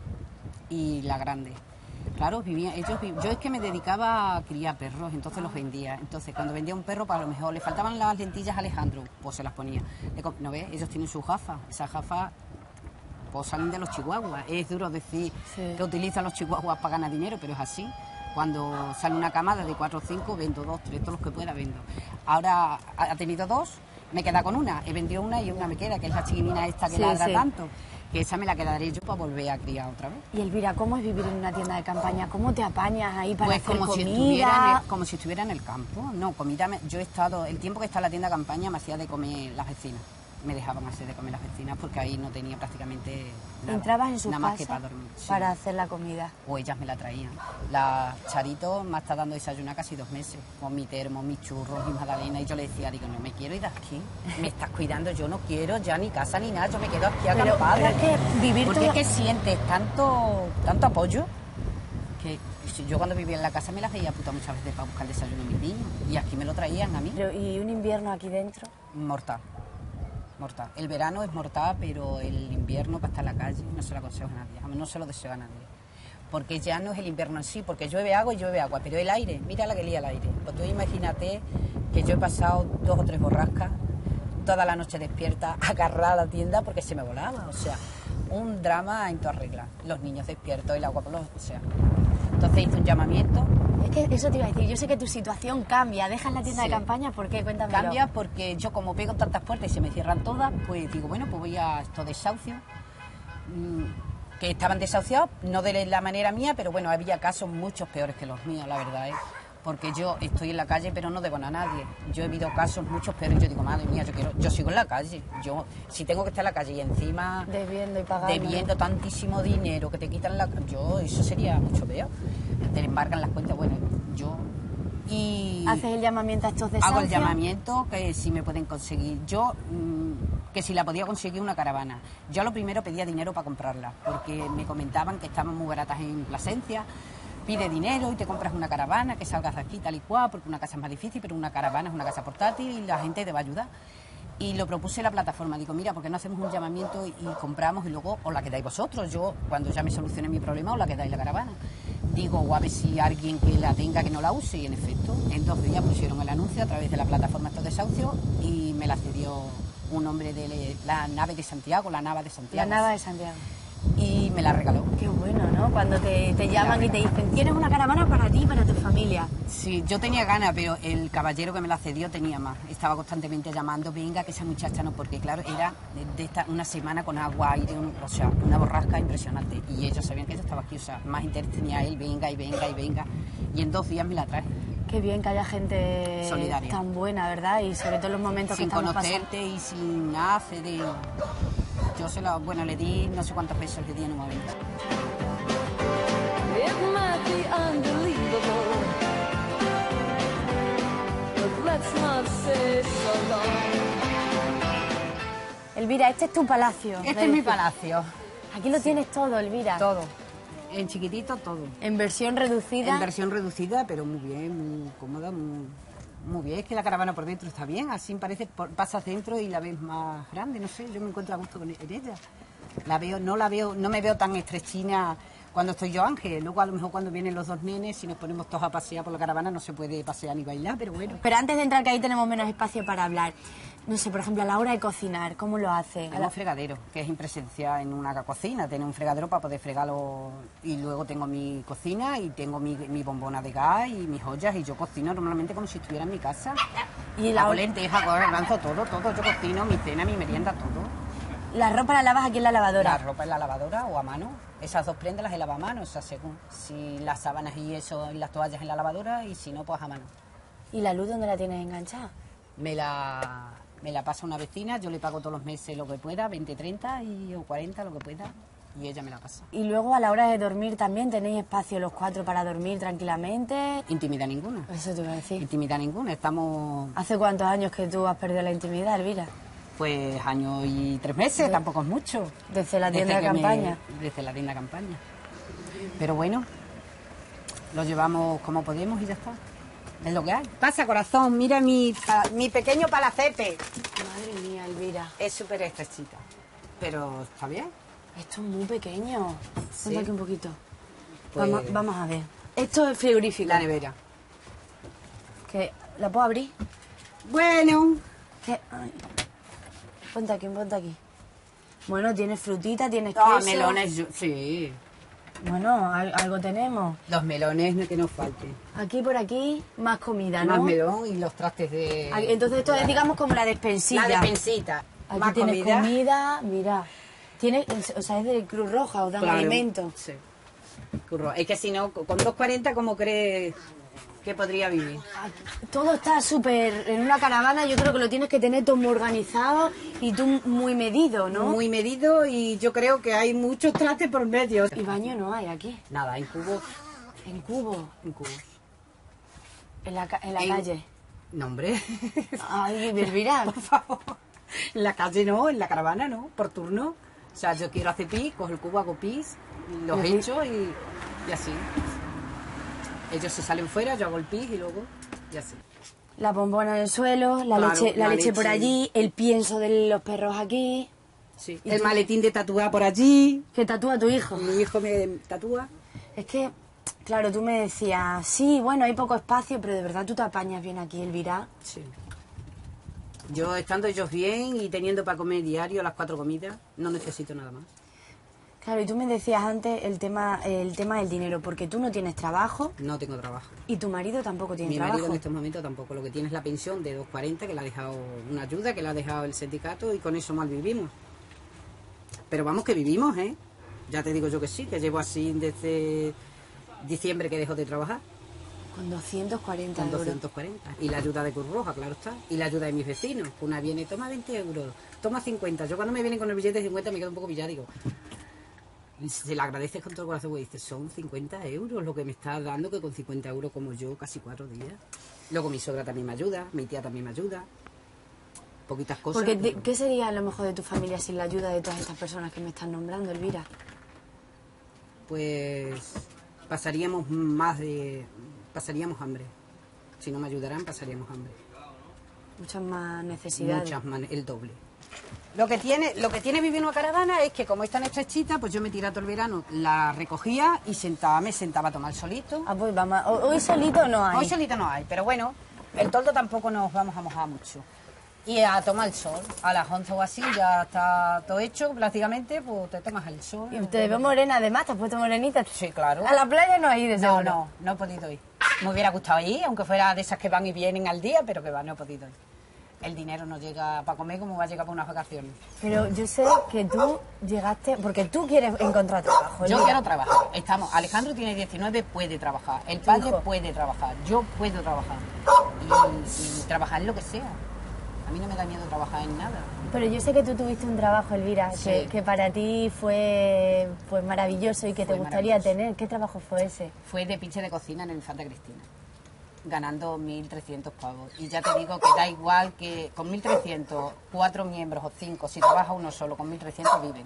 y la grande. Claro, vivía, ellos, vi- yo es que me dedicaba a criar perros, entonces los vendía. Entonces, cuando vendía un perro, para lo mejor le faltaban las lentillas a Alejandro, pues se las ponía. Le com- ¿No ves? Ellos tienen sus gafas, esas gafas pues salen de los chihuahuas. Es duro decir Sí. que utilizan los chihuahuas para ganar dinero, pero es así. Cuando sale una camada de cuatro o cinco, vendo dos, tres, todos los que pueda vendo. Ahora ha ha tenido dos, me queda con una. He vendido una y una me queda, que es la chiquinina esta que Sí, ladra sí. tanto. Que esa me la quedaré yo para volver a criar otra vez. Y Elvira, ¿cómo es vivir en una tienda de campaña? ¿Cómo te apañas ahí para Pues hacer como si, comida? estuviera en el, como si estuviera en el campo. No, comida, me- yo he estado, el tiempo que está en la tienda de campaña me hacía de comer las vecinas. Me dejaban hacer de comer las vecinas porque ahí no tenía prácticamente nada. Entrabas en su nada más que casa para dormir. Sí. para hacer la comida. O ellas me la traían. La Charito me está dando desayuno casi dos meses, con mi termo, mis churros, mi magdalena, y yo le decía, digo, no me quiero ir de aquí, me estás cuidando, yo no quiero ya ni casa ni nada, yo me quedo aquí Pero, acampada. pero es que vivir Porque todo... es que sientes tanto, tanto apoyo que si yo cuando vivía en la casa me las veía puta muchas veces para buscar el desayuno a mis niños, y aquí me lo traían a mí. Pero, ¿y un invierno aquí dentro? Mortal. Mortal. El verano es mortal, pero el invierno para estar en la calle no se lo aconsejo a nadie. A mí no se lo deseo a nadie. Porque ya no es el invierno en sí, porque llueve agua y llueve agua, pero el aire, mira la que lía el aire. Pues tú imagínate que yo he pasado dos o tres borrascas, toda la noche despierta, agarrada a la tienda porque se me volaba. O sea, un drama en toda regla. Los niños despiertos, el agua por los... O sea, entonces hice un llamamiento. Es que eso te iba a decir, yo sé que tu situación cambia, dejas la tienda Sí. de campaña, ¿por qué? Cuéntamelo. Cambia porque yo como pego tantas puertas y se me cierran todas, pues digo, bueno, pues voy a estos desahucios, mm, que estaban desahuciados, no de la manera mía, pero bueno, había casos muchos peores que los míos, la verdad es. Porque yo estoy en la calle, pero no debo a nadie. Yo he vivido casos muchos peores. Yo digo, madre mía, yo quiero, yo sigo en la calle. Yo, si tengo que estar en la calle y encima Debiendo y pagando. debiendo tantísimo dinero que te quitan la, yo eso sería mucho peor. Te embargan las cuentas, bueno, yo y ¿Haces el llamamiento a estos desahucios? hago el llamamiento que si me pueden conseguir. Yo mm, que si la podía conseguir una caravana. Yo a lo primero pedía dinero para comprarla, porque me comentaban que estaban muy baratas en Plasencia. Pide dinero y te compras una caravana, que salgas de aquí tal y cual, porque una casa es más difícil, pero una caravana es una casa portátil y la gente te va a ayudar. Y lo propuse en la plataforma, digo, mira, ¿por qué no hacemos un llamamiento y compramos y luego os la quedáis vosotros? Yo, cuando ya me solucione mi problema, os la quedáis la caravana. Digo, o a ver si alguien que la tenga que no la use, y en efecto, en dos días pusieron el anuncio a través de la plataforma Estos Desahucios y me la cedió un hombre de la nave de Santiago, la Nava de La Santiago. Nava de Santiago. Y me la regaló. Qué bueno, ¿no? Cuando te, te llaman y te dicen, tienes una caravana para ti y para tu familia. Sí, yo tenía ganas, pero el caballero que me la cedió tenía más. Estaba constantemente llamando, venga, que esa muchacha no, porque claro, era de, de esta, una semana con agua, aire, un- o sea, una borrasca impresionante. Y ellos sabían que yo estaba aquí, o sea, más interés tenía él, venga y venga y venga. Y en dos días me la traje. Qué bien que haya gente Solidaria. tan buena, ¿verdad? Y sobre todo en los momentos Sin que estamos conocerte pasando. y sin nada, hacer de... Yo se lo, bueno, le di no sé cuántos pesos le di en un momento. It might be unbelievable, but let's not say so long. Elvira, este es tu palacio. Este es mi palacio. Aquí lo tienes todo, Elvira. Todo. En chiquitito, todo. En versión reducida. En versión reducida, pero muy bien, muy cómoda, muy, muy bien. Es que la caravana por dentro está bien, así parece, por- pasas dentro y la ves más grande, no sé, yo me encuentro a gusto con, en ella. La veo, no la veo, no me veo tan estrechina cuando estoy yo, Ángel. Luego a lo mejor cuando vienen los dos nenes, si nos ponemos todos a pasear por la caravana, no se puede pasear ni bailar, pero bueno. Pero antes de entrar, que ahí tenemos menos espacio para hablar. No sé, por ejemplo, a la hora de cocinar, ¿cómo lo hace? Tengo un fregadero, que es impresencia en una cocina. Tengo un fregadero para poder fregarlo. Y luego tengo mi cocina y tengo mi, mi bombona de gas y mis ollas. Y yo cocino normalmente como si estuviera en mi casa. Y la Hago ol- lentejas, hago garbanzo, todo, todo. Yo cocino mi cena, mi merienda, todo. La ropa la lavas aquí en la lavadora. La ropa en la lavadora o a mano. Esas dos prendas las he lavado a mano, o sea, según. Si las sábanas y eso y las toallas en la lavadora y si no, pues a mano. ¿Y la luz dónde la tienes enganchada? Me la, me la pasa una vecina, yo le pago todos los meses lo que pueda, veinte, treinta y, o cuarenta, lo que pueda, y ella me la pasa. Y luego a la hora de dormir también tenéis espacio los cuatro para dormir tranquilamente. Intimidad ninguna. Eso te iba a decir. Intimidad ninguna, estamos ¿Hace cuántos años que tú has perdido la intimidad, Elvira? pues año y tres meses, De- tampoco es mucho. Desde la tienda de que me- campaña. desde la tienda de campaña. Pero bueno, lo llevamos como podemos y ya está. Es lo que hay. Pasa, corazón, mira mi, pa- mi pequeño palacete. Madre mía, Elvira. Es súper estrechita, pero está bien. Esto es muy pequeño. Sí. Ponte aquí un poquito. Pues- Vamos, vamos a ver. Esto es frigorífico. La nevera. Que, ¿la puedo abrir? Bueno, ¿Qué? Ay. Ponte aquí, ponte aquí. Bueno, tienes frutita, tienes los queso. melones, yo- sí. Bueno, al- algo tenemos. Los melones no que nos falten. Aquí por aquí, más comida, ¿no? Más melón y los trastes de... Aquí- Entonces esto es, digamos, como la despensilla. La despensita. Aquí Más tienes comida. comida, mira. Tiene, o sea, es de Cruz Roja, os dan Claro, alimentos. Sí. Curro. Es que si no, con dos cuarenta, ¿cómo crees que podría vivir? Todo está súper... En una caravana yo creo que lo tienes que tener todo muy organizado y tú muy medido, ¿no? Muy medido y yo creo que hay muchos trastes por medio. Y baño no hay aquí. Nada, en cubos. En cubo, En cubos. en la, ca- en la En- calle. No, hombre. Ay, Elvira. Por favor. En la calle no, en la caravana no, por turno. O sea, yo quiero hacer pis, cojo el cubo, hago pis, los Y así. echo y, y así. Ellos se salen fuera, yo hago el pis y luego, y así. La bombona en el suelo, la, Claro, leche, la la leche por leche. allí, el pienso de los perros aquí. Sí. ¿Y El tú? maletín de tatuar por allí. Que tatúa tu hijo. Mi hijo me tatúa. Es que, claro, tú me decías, sí, bueno, hay poco espacio, pero de verdad tú te apañas bien aquí, Elvira. Sí. Yo estando ellos bien y teniendo para comer diario las cuatro comidas, no necesito nada más. Claro, y tú me decías antes el tema, el tema del dinero, porque tú no tienes trabajo No tengo trabajo. y tu marido tampoco tiene Mi trabajo. marido en estos momentos tampoco. Lo que tiene es la pensión de dos cuarenta que le ha dejado una ayuda, que le ha dejado el sindicato y con eso mal vivimos. Pero vamos que vivimos, ¿eh? Ya te digo yo que sí, que llevo así desde diciembre que dejo de trabajar. Con doscientos cuarenta Con euros. doscientos cuarenta. Y la ayuda de Cruz Roja, claro está. Y la ayuda de mis vecinos. Una viene, toma veinte euros, toma cincuenta. Yo cuando me vienen con el billete de cincuenta me quedo un poco pillada, digo... y se le agradeces con todo el corazón, porque dices, son cincuenta euros lo que me estás dando, que con cincuenta euros como yo casi cuatro días. Luego mi sogra también me ayuda, mi tía también me ayuda. Poquitas cosas. Porque, de- pero- ¿qué sería a lo mejor de tu familia sin la ayuda de todas estas personas que me están nombrando, Elvira? Pues pasaríamos más de... pasaríamos hambre. Si no me ayudaran, pasaríamos hambre. Muchas más necesidades. Muchas más, el doble. Lo que tiene, lo que tiene vivir en una caravana es que como es tan estrechita, pues yo me tiraba todo el verano, la recogía y sentaba, me sentaba a tomar solito. Ah, pues vamos. a- Hoy solito no hay. Hoy solito no hay, pero bueno, el toldo tampoco nos vamos a mojar mucho. Y a tomar el sol, a las once o así, ya está todo hecho prácticamente, pues te tomas el sol. Y te veo morena además, te has puesto morenita. Sí, claro. A la playa no hay de No, seguro. no, no he podido ir. Me hubiera gustado ir, aunque fuera de esas que van y vienen al día, pero que va, no he podido ir. El dinero no llega para comer como va a llegar para unas vacaciones. Pero yo sé que tú llegaste, porque tú quieres encontrar trabajo. Yo Elvira. quiero trabajar. Estamos, Alejandro tiene diecinueve, puede trabajar. El padre hijo. puede trabajar. Yo puedo trabajar. Y, y trabajar en lo que sea. A mí no me da miedo trabajar en nada. Pero yo sé que tú tuviste un trabajo, Elvira, Sí. que, que para ti fue pues maravilloso y que Fue te gustaría maravilloso. tener. ¿Qué trabajo fue ese? Fue de pinche de cocina en el Infanta Cristina, ganando mil trescientos pavos. Y ya te digo que da igual que con mil trescientos, cuatro miembros o cinco, si trabaja uno solo, con mil trescientos viven.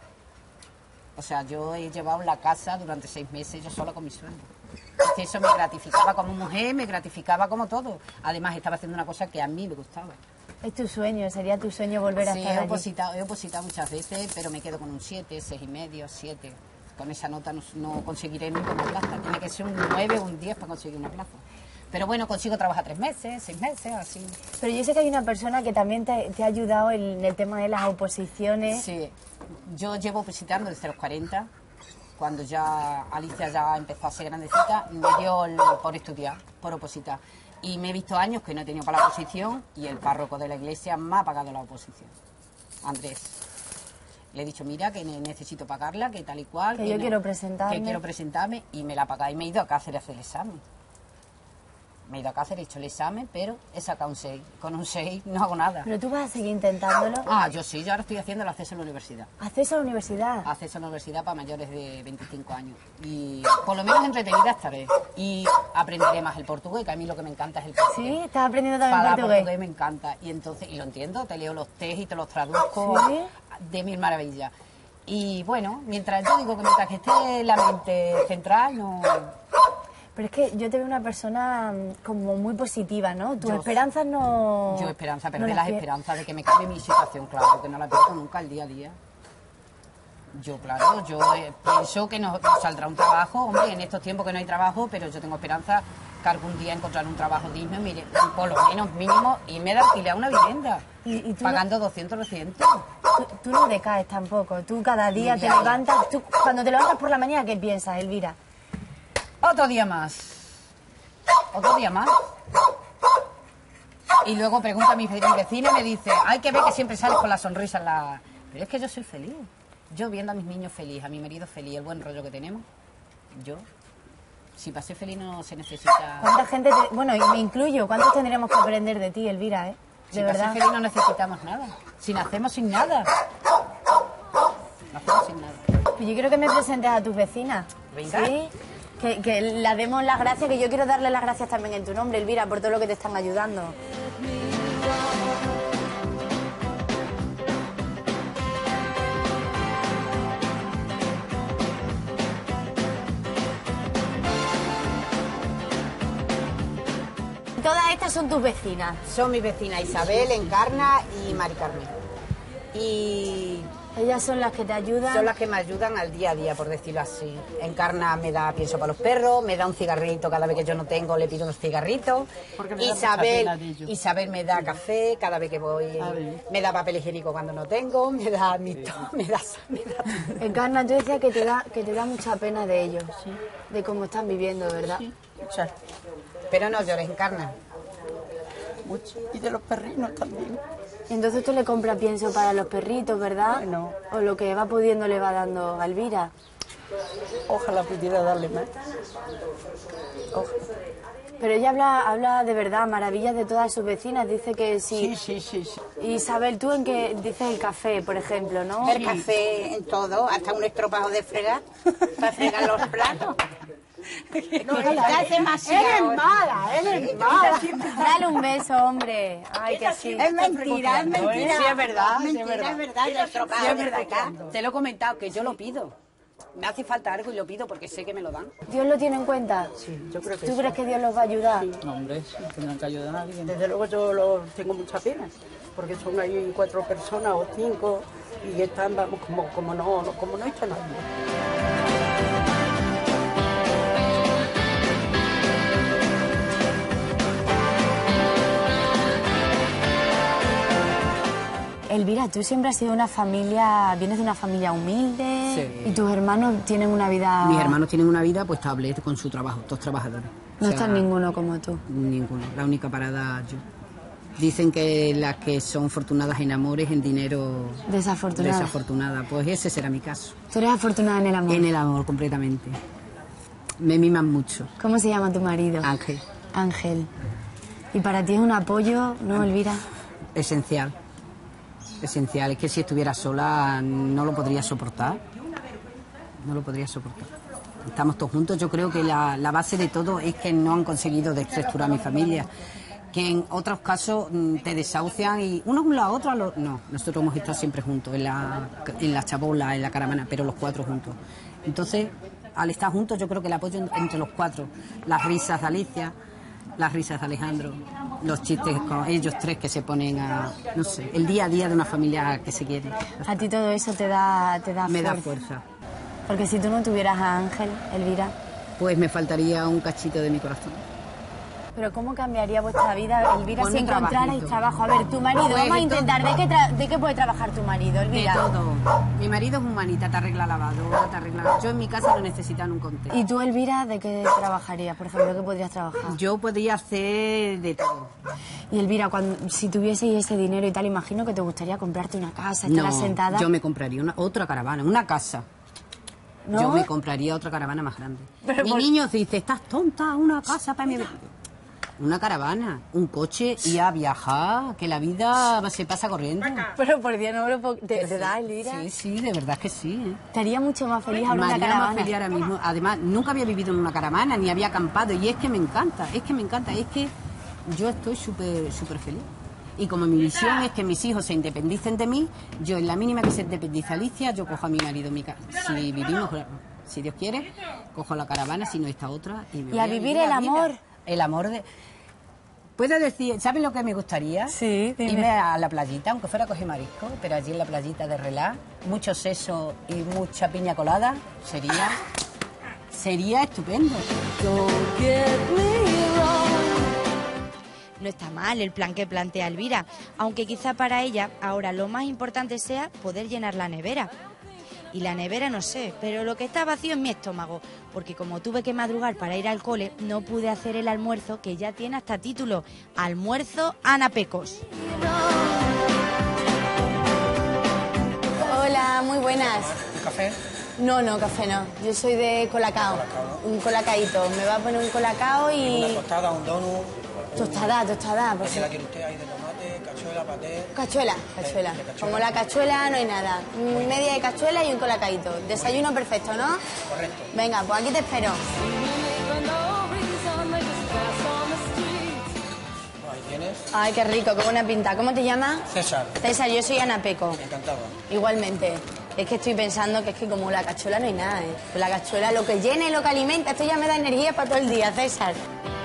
O sea, yo he llevado la casa durante seis meses yo sola con mi sueldo. Entonces, eso me gratificaba como mujer, me gratificaba como todo. Además, estaba haciendo una cosa que a mí me gustaba. Es tu sueño, sería tu sueño volver a Sí, estar he allí. opositado, he opositado muchas veces, pero me quedo con un siete, seis y medio, siete. Con esa nota no, no conseguiré nunca una plaza. Tiene que ser un nueve o un diez para conseguir una plaza. Pero bueno, consigo trabajar tres meses, seis meses, así. Pero yo sé que hay una persona que también te, te ha ayudado en el tema de las oposiciones. Sí, yo llevo opositando desde los cuarenta, cuando ya Alicia ya empezó a ser grandecita, me dio el- por estudiar, por opositar. Y me he visto años que no he tenido para la oposición y el párroco de la iglesia me ha pagado la oposición, Andrés. Le he dicho, mira, que ne- necesito pagarla, que tal y cual. Que yo quiero presentarme. Que quiero presentarme y me la ha pagado. Y me he ido a Cáceres a hacer el examen. Me he ido a Cáceres, he hecho el examen, pero he sacado un seis. Con un seis no hago nada. Pero tú vas a seguir intentándolo. Ah, yo sí, yo ahora estoy haciendo el acceso a la universidad. Acceso a la universidad. Acceso a la universidad para mayores de veinticinco años. Y por lo menos entretenida estaré. Y aprenderé más el portugués, que a mí lo que me encanta es el portugués. Sí, estás aprendiendo también Para portugués. portugués me encanta. Y entonces, y lo entiendo, te leo los test y te los traduzco ¿Sí? de mil maravillas. Y bueno, mientras yo digo que mientras que esté la mente central, no... Pero es que yo te veo una persona mm, como muy positiva, ¿no? Tus Yo- esperanzas no... Yo esperanza, pero no de las las pier- esperanzas de que me cambie mi situación, claro, que no la pierdo nunca el día a día. Yo, claro, yo eh, pienso que nos, nos saldrá un trabajo, hombre, en estos tiempos que no hay trabajo, pero yo tengo esperanza que algún día encontrar un trabajo digno, mire, por lo menos mínimo, y me da alquiler a una vivienda, Y- y tú pagando doscientos, trescientos. Tú, tú no decaes tampoco. Tú cada día Ni te día. levantas... Tú, cuando te levantas por la mañana, ¿qué piensas, Elvira? Otro día más. Otro día más. Y luego pregunta a mi, ve- mi vecina y me dice, hay que ver que siempre sales con la sonrisa en la... Pero es que yo soy feliz. Yo viendo a mis niños feliz, a mi marido feliz, el buen rollo que tenemos, yo, si para ser feliz no se necesita... ¿Cuánta gente... te- Bueno, y me incluyo. ¿Cuántos tendríamos que aprender de ti, Elvira, eh? Si De para ser verdad. feliz no necesitamos nada. Si nacemos sin nada. Nacemos sin nada. Pues yo quiero que me presentes a tus vecinas. Venga. Sí. Que, que la demos las gracias, que yo quiero darle las gracias también en tu nombre, Elvira, por todo lo que te están ayudando. Todas estas son tus vecinas. Son mis vecinas Isabel, Encarna y Mari Carmen. Y Ellas son las que te ayudan. son las que me ayudan al día a día, por decirlo así. Encarna me da pienso para los perros, me da un cigarrito cada vez que yo no tengo, le pido unos cigarritos. Porque me da mucha Isabel, pena de ellos. Isabel me da café cada vez que voy, A ver. me da papel higiénico cuando no tengo, me da mito, me da, me da Encarna, tú decías que te da, que te da mucha pena de ellos, de cómo están viviendo, ¿verdad? Muchas, Pero no llores, Encarna. muchas. Y de los perrinos también. Entonces tú le compras pienso para los perritos, ¿verdad? Bueno. O lo que va pudiendo le va dando a Elvira. Ojalá pudiera darle más. Ojalá. Pero ella habla, habla de verdad, maravillas de todas sus vecinas. Dice que Sí, sí. sí, sí, sí. Isabel, tú en que dices el café, por ejemplo, ¿no? El café en todo, hasta un estropajo de fregar, para fregar los platos. No, es demasiado. Eres mala, eres mala. Dale un beso, hombre. Ay, que sí. Es mentira, es mentira. Sí, es verdad, sí, es Mentira, verdad. es verdad, el estropajo Sí, es de verdad. fregar. Te lo he comentado, que yo lo pido. Me hace falta algo y lo pido porque sé que me lo dan. ¿Dios lo tiene en cuenta? Sí, yo creo que ¿Tú sí. crees que Dios los va a ayudar? No, hombre, sí, tendrán que ayudar a alguien. Desde luego yo lo, tengo mucha pena, porque son ahí cuatro personas o cinco y están, vamos, como, como, no, no- como no está nadie. Elvira, tú siempre has sido una familia, vienes de una familia humilde Sí. y tus hermanos tienen una vida... Mis hermanos tienen una vida pues estable con su trabajo, todos trabajadores. No O sea, está ninguno como tú. Ninguno, la única parada yo. Dicen que las que son afortunadas en amores, en dinero Desafortunada. desafortunada. Pues ese será mi caso. Tú eres afortunada en el amor. En el amor, completamente. Me miman mucho. ¿Cómo se llama tu marido? Ángel. Ángel. ¿Y para ti es un apoyo, no, Elvira? Esencial. Esencial. Es que si estuviera sola no lo podría soportar. No lo podría soportar. Estamos todos juntos. Yo creo que la, la base de todo es que no han conseguido desestructurar a mi familia. Que en otros casos te desahucian y uno a un lado, otro a lo... No, nosotros hemos estado siempre juntos, en la, en la chabola, en la caravana, pero los cuatro juntos. Entonces, al estar juntos, yo creo que el apoyo entre los cuatro, las risas de Alicia, las risas de Alejandro, los chistes con ellos tres que se ponen a... No sé, el día a día de una familia que se quiere. A ti todo eso te da, te da Me fuerza. da fuerza. Porque si tú no tuvieras a Ángel, Elvira... Pues me faltaría un cachito de mi corazón. Pero ¿cómo cambiaría vuestra vida, Elvira, Con si un encontrarais trabajito. trabajo? A ver, tu marido, Pues vamos a de intentar, ¿de qué, tra- ¿de qué puede trabajar tu marido, De Elvira? todo. Mi marido es humanita, te arregla lavadora, te arregla... Yo en mi casa no necesitan un contexto. ¿Y tú, Elvira, de qué trabajarías? Por ejemplo, ¿qué podrías trabajar? Yo podría hacer de todo. Y Elvira, cuando, si tuvieseis ese dinero y tal, imagino que te gustaría comprarte una casa, estar No, asentada. yo me compraría una, otra caravana, una casa. ¿No? Yo me compraría otra caravana más grande. Pero Mi por- niño dice, estás tonta, una casa para mi... Una caravana, un coche y a viajar, que la vida se pasa corriendo. Pero por Dios, no me lo puedo... ¿De verdad, Elvira? Sí, sí, de verdad que sí. ¿eh? Te haría mucho más feliz Me ahora una haría caravana. más feliz ahora mismo. Además, nunca había vivido en una caravana, ni había acampado. Y es que me encanta, es que me encanta. Es que yo estoy súper, súper feliz. Y como mi visión es que mis hijos se independicen de mí, yo en la mínima que se independice Alicia, yo cojo a mi marido en mi casa. Si vivimos, si Dios quiere, cojo la caravana, si no esta otra. Y, me Y voy a vivir la el vida. amor. El amor de... Puedo decir, ¿sabes lo que me gustaría? Sí, dime. Irme a la playita, aunque fuera a coger marisco, pero allí en la playita de relax, mucho seso y mucha piña colada, sería... sería estupendo. No está mal el plan que plantea Elvira, aunque quizá para ella ahora lo más importante sea poder llenar la nevera. Y la nevera no sé, pero lo que está vacío es mi estómago, porque como tuve que madrugar para ir al cole, no pude hacer el almuerzo que ya tiene hasta título, Almuerzo Ana Pecos. Hola, muy buenas. ¿Café? No, no, café no. Yo soy de colacao. Un colacaíto. Me va a poner un colacao y... Una tostada, un donut. Tostada, tostada. Pues ¿Qué la quiere usted ahí de tomate, cachuela, paté? Cachuela, cachuela. De- de cachuela. Como la cachuela no hay nada. Mm, Media de cachuela y un colacaíto. Desayuno perfecto, ¿no? Correcto. Venga, pues aquí te espero. Ahí tienes. Ay, qué rico, qué buena pinta. ¿Cómo te llamas? César. César, yo soy Ana Peco. Encantado. Igualmente. Es que estoy pensando que es que como la cachuela no hay nada, ¿eh? Pues la cachuela lo que llena y lo que alimenta, esto ya me da energía para todo el día, César.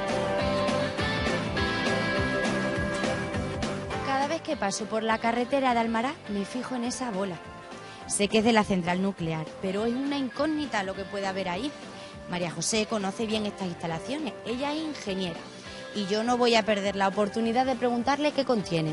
Cada vez que paso por la carretera de Almará me fijo en esa bola. Sé que es de la central nuclear, pero es una incógnita lo que puede haber ahí. María José conoce bien estas instalaciones, ella es ingeniera y yo no voy a perder la oportunidad de preguntarle qué contiene.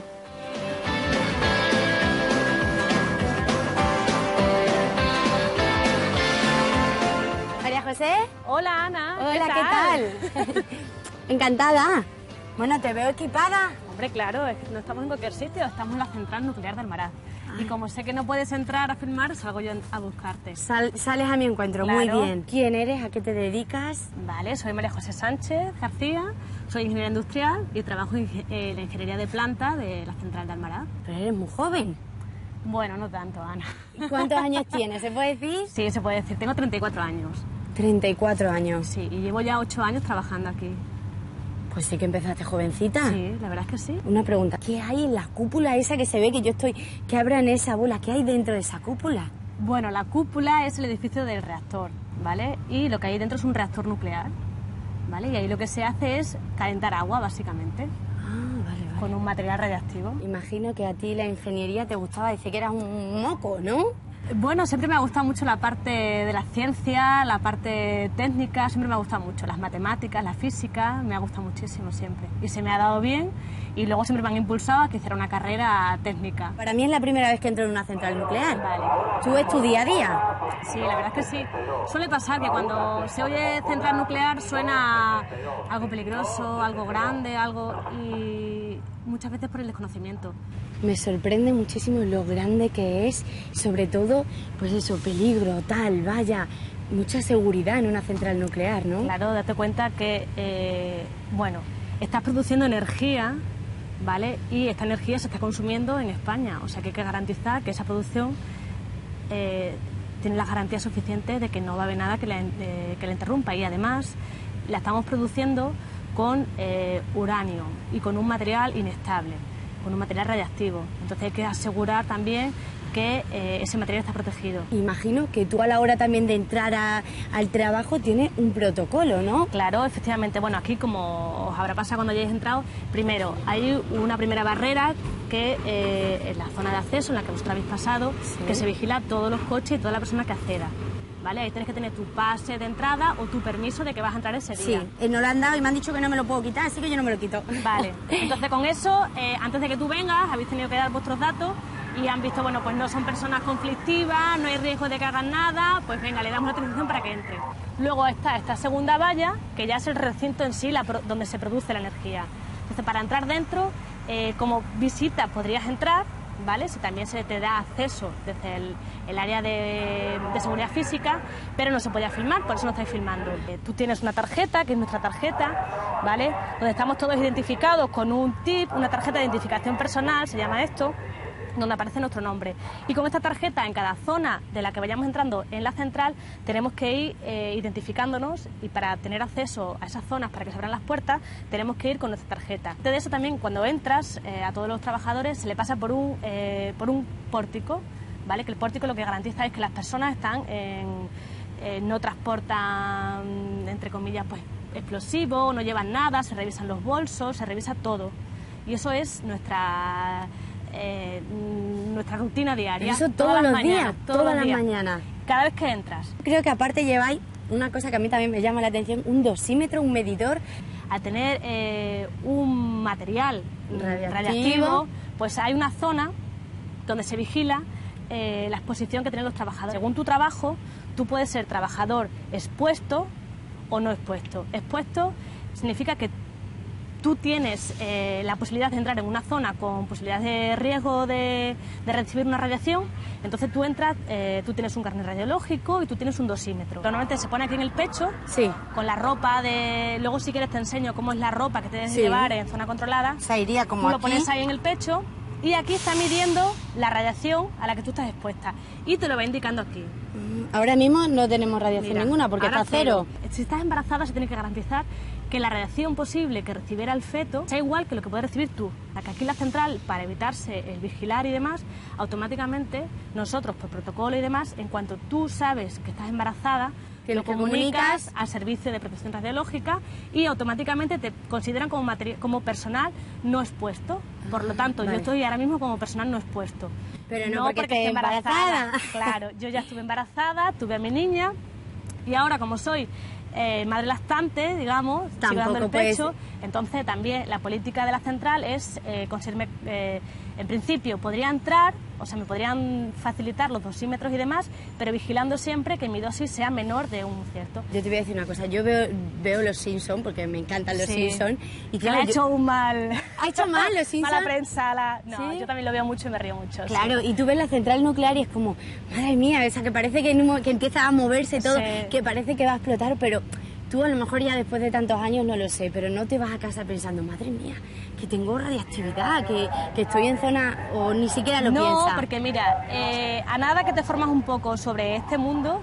María José. Hola, Ana. Hola, ¿qué tal? Encantada. Bueno, te veo equipada. Hombre, claro, es que no estamos en cualquier sitio, estamos en la central nuclear de Almaraz. Y como sé que no puedes entrar a filmar, salgo yo a buscarte. Sal- sales a mi encuentro, Claro. muy bien. ¿Quién eres? ¿A qué te dedicas? Vale, soy María José Sánchez García, soy ingeniera industrial y trabajo en eh, la ingeniería de planta de la central de Almaraz. Pero eres muy joven. Bueno, no tanto, Ana. ¿Y cuántos años tienes? ¿Se puede decir? Sí, se puede decir. Tengo treinta y cuatro años. treinta y cuatro años. Sí, y llevo ya ocho años trabajando aquí. Pues sí que empezaste jovencita. Sí, la verdad es que sí. Una pregunta. ¿Qué hay en la cúpula esa que se ve que yo estoy, que abran esa bola? ¿Qué hay dentro de esa cúpula? Bueno, la cúpula es el edificio del reactor, ¿vale? Y lo que hay dentro es un reactor nuclear, ¿vale? Y ahí lo que se hace es calentar agua, básicamente. Ah, vale, vale. Con un material radiactivo. Imagino que a ti la ingeniería te gustaba, dice que eras un moco, ¿no? Bueno, siempre me ha gustado mucho la parte de la ciencia, la parte técnica, siempre me ha gustado mucho. Las matemáticas, la física, me ha gustado muchísimo siempre. Y se me ha dado bien y luego siempre me han impulsado a que hiciera una carrera técnica. Para mí es la primera vez que entro en una central nuclear. Vale. ¿Tú es tu día a día? Sí, la verdad es que sí. Suele pasar que cuando se oye central nuclear suena algo peligroso, algo grande, algo... y muchas veces por el desconocimiento. Me sorprende muchísimo lo grande que es, sobre todo, pues eso, peligro, tal, vaya, mucha seguridad en una central nuclear, ¿no? Claro, date cuenta que, eh, bueno, estás produciendo energía ¿vale? Y esta energía se está consumiendo en España, o sea que hay que garantizar que esa producción eh, tiene las garantías suficientes de que no va a haber nada que la, eh, que la interrumpa, y además la estamos produciendo con eh, uranio y con un material inestable, con un material radiactivo. Entonces hay que asegurar también que eh, ese material está protegido. Imagino que tú a la hora también de entrar a, al trabajo tienes un protocolo, ¿no? Claro, efectivamente. Bueno, aquí, como os habrá pasado cuando hayáis entrado, primero hay una primera barrera que eh, en la zona de acceso en la que vosotros habéis pasado, sí, que se vigila todos los coches y toda la persona que acceda. ¿Vale? Ahí tienes que tener tu pase de entrada o tu permiso de que vas a entrar ese día. Sí, eh, no lo han dado y me han dicho que no me lo puedo quitar, así que yo no me lo quito. Vale, entonces con eso, eh, antes de que tú vengas, habéis tenido que dar vuestros datos y han visto, bueno, pues no son personas conflictivas, no hay riesgo de que hagan nada, pues venga, le damos la autorización para que entre. Luego está esta segunda valla, que ya es el recinto en sí, la, donde se produce la energía. Entonces, para entrar dentro, eh, como visita podrías entrar, ¿vale? Si también se te da acceso desde el, el área de, de seguridad física, pero no se podía filmar, por eso no estáis filmando. Eh, tú tienes una tarjeta, que es nuestra tarjeta, ¿vale? Donde estamos todos identificados con un tip, una tarjeta de identificación personal, se llama esto, donde aparece nuestro nombre. Y con esta tarjeta, en cada zona de la que vayamos entrando en la central, tenemos que ir eh, identificándonos, y para tener acceso a esas zonas, para que se abran las puertas, tenemos que ir con nuestra tarjeta. De eso también, cuando entras, eh, a todos los trabajadores se le pasa por un, eh, por un pórtico, ¿vale? Que el pórtico lo que garantiza es que las personas están en, eh, no transportan, entre comillas, pues explosivos, no llevan nada, se revisan los bolsos, se revisa todo. Y eso es nuestra... Eh, nuestra rutina diaria. Eso todos los días, todas las días, mañanas. Cada vez que entras. Creo que aparte lleváis una cosa que a mí también me llama la atención, un dosímetro, un medidor. Al tener eh, un material radiactivo. radiactivo, pues hay una zona donde se vigila eh, la exposición que tienen los trabajadores. Según tu trabajo, tú puedes ser trabajador expuesto o no expuesto. Expuesto significa que tú tienes eh, la posibilidad de entrar en una zona con posibilidad de riesgo de, de recibir una radiación, entonces tú entras, eh, tú tienes un carnet radiológico y tú tienes un dosímetro. Normalmente se pone aquí en el pecho, sí, con la ropa de... Luego si quieres te enseño cómo es la ropa que te debes sí. llevar en zona controlada. O sea, iría como tú aquí. Lo pones ahí en el pecho y aquí está midiendo la radiación a la que tú estás expuesta y te lo va indicando aquí. Ahora mismo no tenemos radiación Mira, ninguna porque está cero. cero. Si estás embarazada se tiene que garantizar que la radiación posible que recibiera el feto sea igual que lo que puedes recibir tú. Que aquí en la central, para evitarse el vigilar y demás, automáticamente nosotros, por protocolo y demás, en cuanto tú sabes que estás embarazada, lo comunicas al servicio de protección radiológica y automáticamente te consideran como, como personal no expuesto. Por lo tanto, vale, yo estoy ahora mismo como personal no expuesto. Pero no, no porque, porque esté esté embarazada. embarazada. Claro, yo ya estuve embarazada, tuve a mi niña y ahora, como soy eh, madre lactante, digamos, sigo dando el pecho, puedes... entonces también la política de la central es eh, conseguirme, eh, en principio podría entrar, o sea, me podrían facilitar los dosímetros y demás, pero vigilando siempre que mi dosis sea menor de un cierto. Yo te voy a decir una cosa, yo veo, veo Los Simpsons, porque me encantan Los sí. Simpsons, y claro, claro, ha yo... hecho un mal... ¿Ha hecho mal Los Simpsons? Mala prensa, la... no, ¿sí? Yo también lo veo mucho y me río mucho. Claro, sí. Y tú ves la central nuclear y es como, madre mía, esa que parece que, no, que empieza a moverse todo, sí, que parece que va a explotar, pero... Tú a lo mejor ya después de tantos años no lo sé, pero no te vas a casa pensando, madre mía, que tengo radiactividad, que, que estoy en zona, o ni siquiera lo no, piensas. No, porque mira, eh, a nada que te formas un poco sobre este mundo,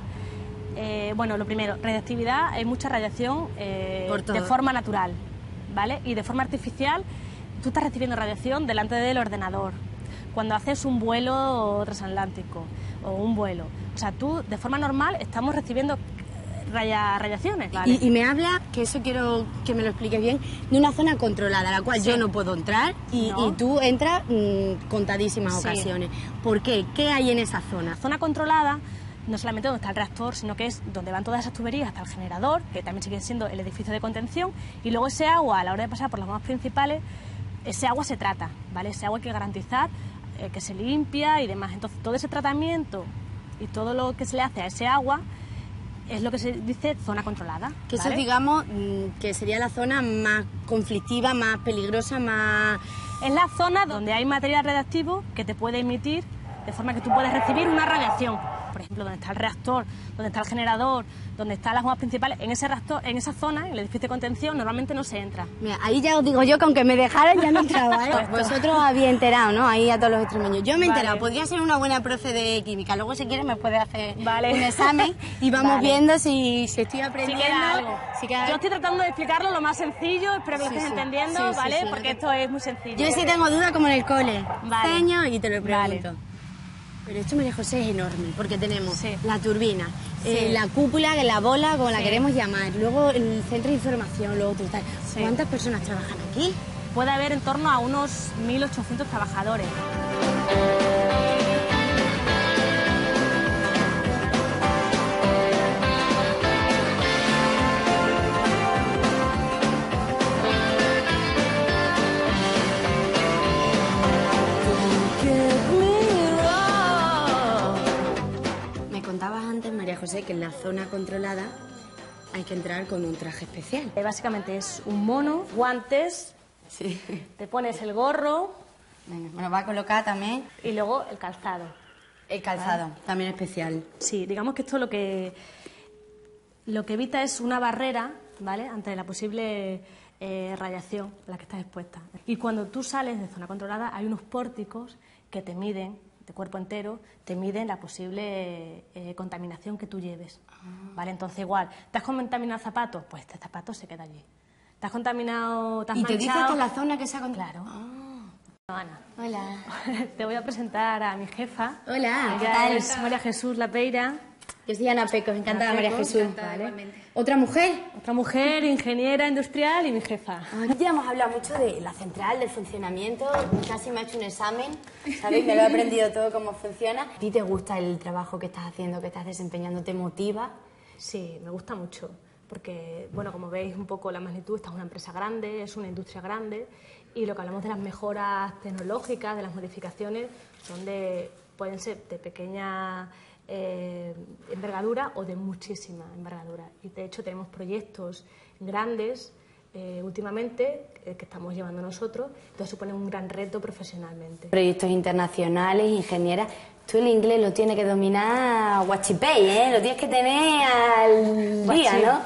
eh, bueno, lo primero, radiactividad, hay mucha radiación eh, de forma natural, ¿vale? Y de forma artificial, tú estás recibiendo radiación delante del ordenador, cuando haces un vuelo transatlántico o un vuelo. O sea, tú, de forma normal, estamos recibiendo... Raya, radiaciones. Vale. Y, y me habla, que eso quiero que me lo expliques bien, de una zona controlada, a la cual sí. yo no puedo entrar y, no. y tú entras mmm, contadísimas sí. ocasiones. ¿Por qué? ¿Qué hay en esa zona? Zona controlada, no solamente donde está el reactor, sino que es donde van todas esas tuberías hasta el generador, que también sigue siendo el edificio de contención, y luego ese agua, a la hora de pasar por las bombas principales, ese agua se trata, ¿vale? Ese agua hay que garantizar eh, que se limpia y demás. Entonces, todo ese tratamiento y todo lo que se le hace a ese agua es lo que se dice zona controlada. Que ¿vale? eso, digamos, que sería la zona más conflictiva, más peligrosa, más... Es la zona donde hay material radiactivo que te puede emitir de forma que tú puedes recibir una radiación. Por ejemplo, donde está el reactor, donde está el generador, donde están las bombas principales, en ese reactor, en esa zona, en el edificio de contención, normalmente no se entra. Mira, ahí ya os digo yo que aunque me dejaran ya no entraba, ¿eh? Vosotros habéis enterado, ¿no? Ahí a todos los extremeños. Yo me he enterado, Vale. podría ser una buena profe de química. Luego, si quieres, me puede hacer Vale. un examen y vamos Vale. viendo si, si estoy Si aprendiendo. queda algo. si queda- Yo estoy tratando de explicarlo lo más sencillo, espero que lo Sí, estés sí. entendiendo, Sí, sí, ¿vale? sí. Porque esto es muy sencillo. Yo sí tengo dudas como en el cole. Vale. Ceño y te lo pregunto. Vale. Pero esto, María José, es enorme, porque tenemos Sí. la turbina, Sí. eh, la cúpula, que la bola, como la Sí. queremos llamar, luego el centro de información, luego tú tal. Sí. ¿Cuántas personas trabajan aquí? Puede haber en torno a unos mil ochocientos trabajadores. Me contabas antes, María José, que en la zona controlada hay que entrar con un traje especial. Eh, Básicamente es un mono, guantes, Sí. te pones el gorro Venga, me lo va a colocar también. y luego el calzado. El calzado, también especial. Sí, digamos que esto lo que, lo que evita es una barrera, ¿vale?, ante la posible eh, radiación a la que estás expuesta. Y cuando tú sales de zona controlada hay unos pórticos que te miden, de cuerpo entero, te miden la posible eh, contaminación que tú lleves. ¿Vale? Entonces igual, ¿te has contaminado zapatos? Pues este zapato se queda allí. ¿Te has contaminado, te has ¿Y te dice manchado? hasta la zona que se ha controlado? Claro. Ana, Hola. te voy a presentar a mi jefa. Hola, ¿qué Ella tal? es María Jesús Lapeira. Yo soy Ana Pecos, encantada, Ana María Pecos, Jesús. encantada, Vale. igualmente. ¿Otra mujer? Otra mujer, ingeniera industrial y mi jefa. Ya hemos hablado mucho de la central, del funcionamiento. Casi me ha hecho un examen, ¿sabes? Me lo he aprendido todo cómo funciona. ¿A ti te gusta el trabajo que estás haciendo, que estás desempeñando? ¿Te motiva? Sí, me gusta mucho, porque, bueno, como veis un poco la magnitud, esta es una empresa grande, es una industria grande, y lo que hablamos de las mejoras tecnológicas, de las modificaciones, son de, pueden ser de pequeña eh, envergadura o de muchísima envergadura. Y de hecho tenemos proyectos grandes eh, últimamente eh, que estamos llevando nosotros, entonces supone un gran reto profesionalmente. Proyectos internacionales, ingenieras. Tú el inglés lo tienes que dominar guachipey, ¿eh? Lo tienes que tener al día, ¿no?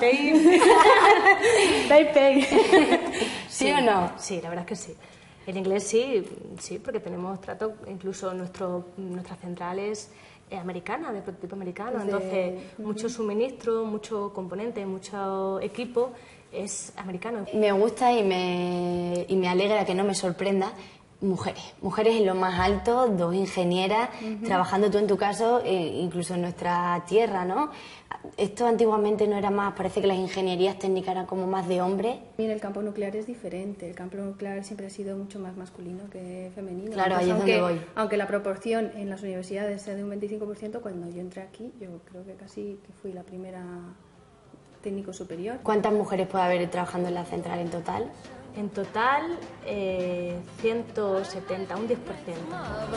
Pay, pay. ¿Sí o no? Sí, la verdad es que sí. El inglés sí, sí, porque tenemos trato, incluso nuestro, nuestra central es eh, americana, de prototipo americano, Pues de- entonces mucho suministro, mucho componente, mucho equipo es americano. Me gusta y me, y me alegra que no me sorprenda. Mujeres, mujeres en lo más alto, dos ingenieras, trabajando tú en tu caso, eh, incluso en nuestra tierra, ¿no? Esto antiguamente no era más, parece que las ingenierías técnicas eran como más de hombres. Mira, el campo nuclear es diferente. El campo nuclear siempre ha sido mucho más masculino que femenino. Claro, ahí es aunque, donde voy. Aunque la proporción en las universidades sea de un veinticinco por ciento, cuando yo entré aquí, yo creo que casi que fui la primera técnico superior. ¿Cuántas mujeres puede haber trabajando en la central en total? En total, eh, ciento setenta, un diez por ciento.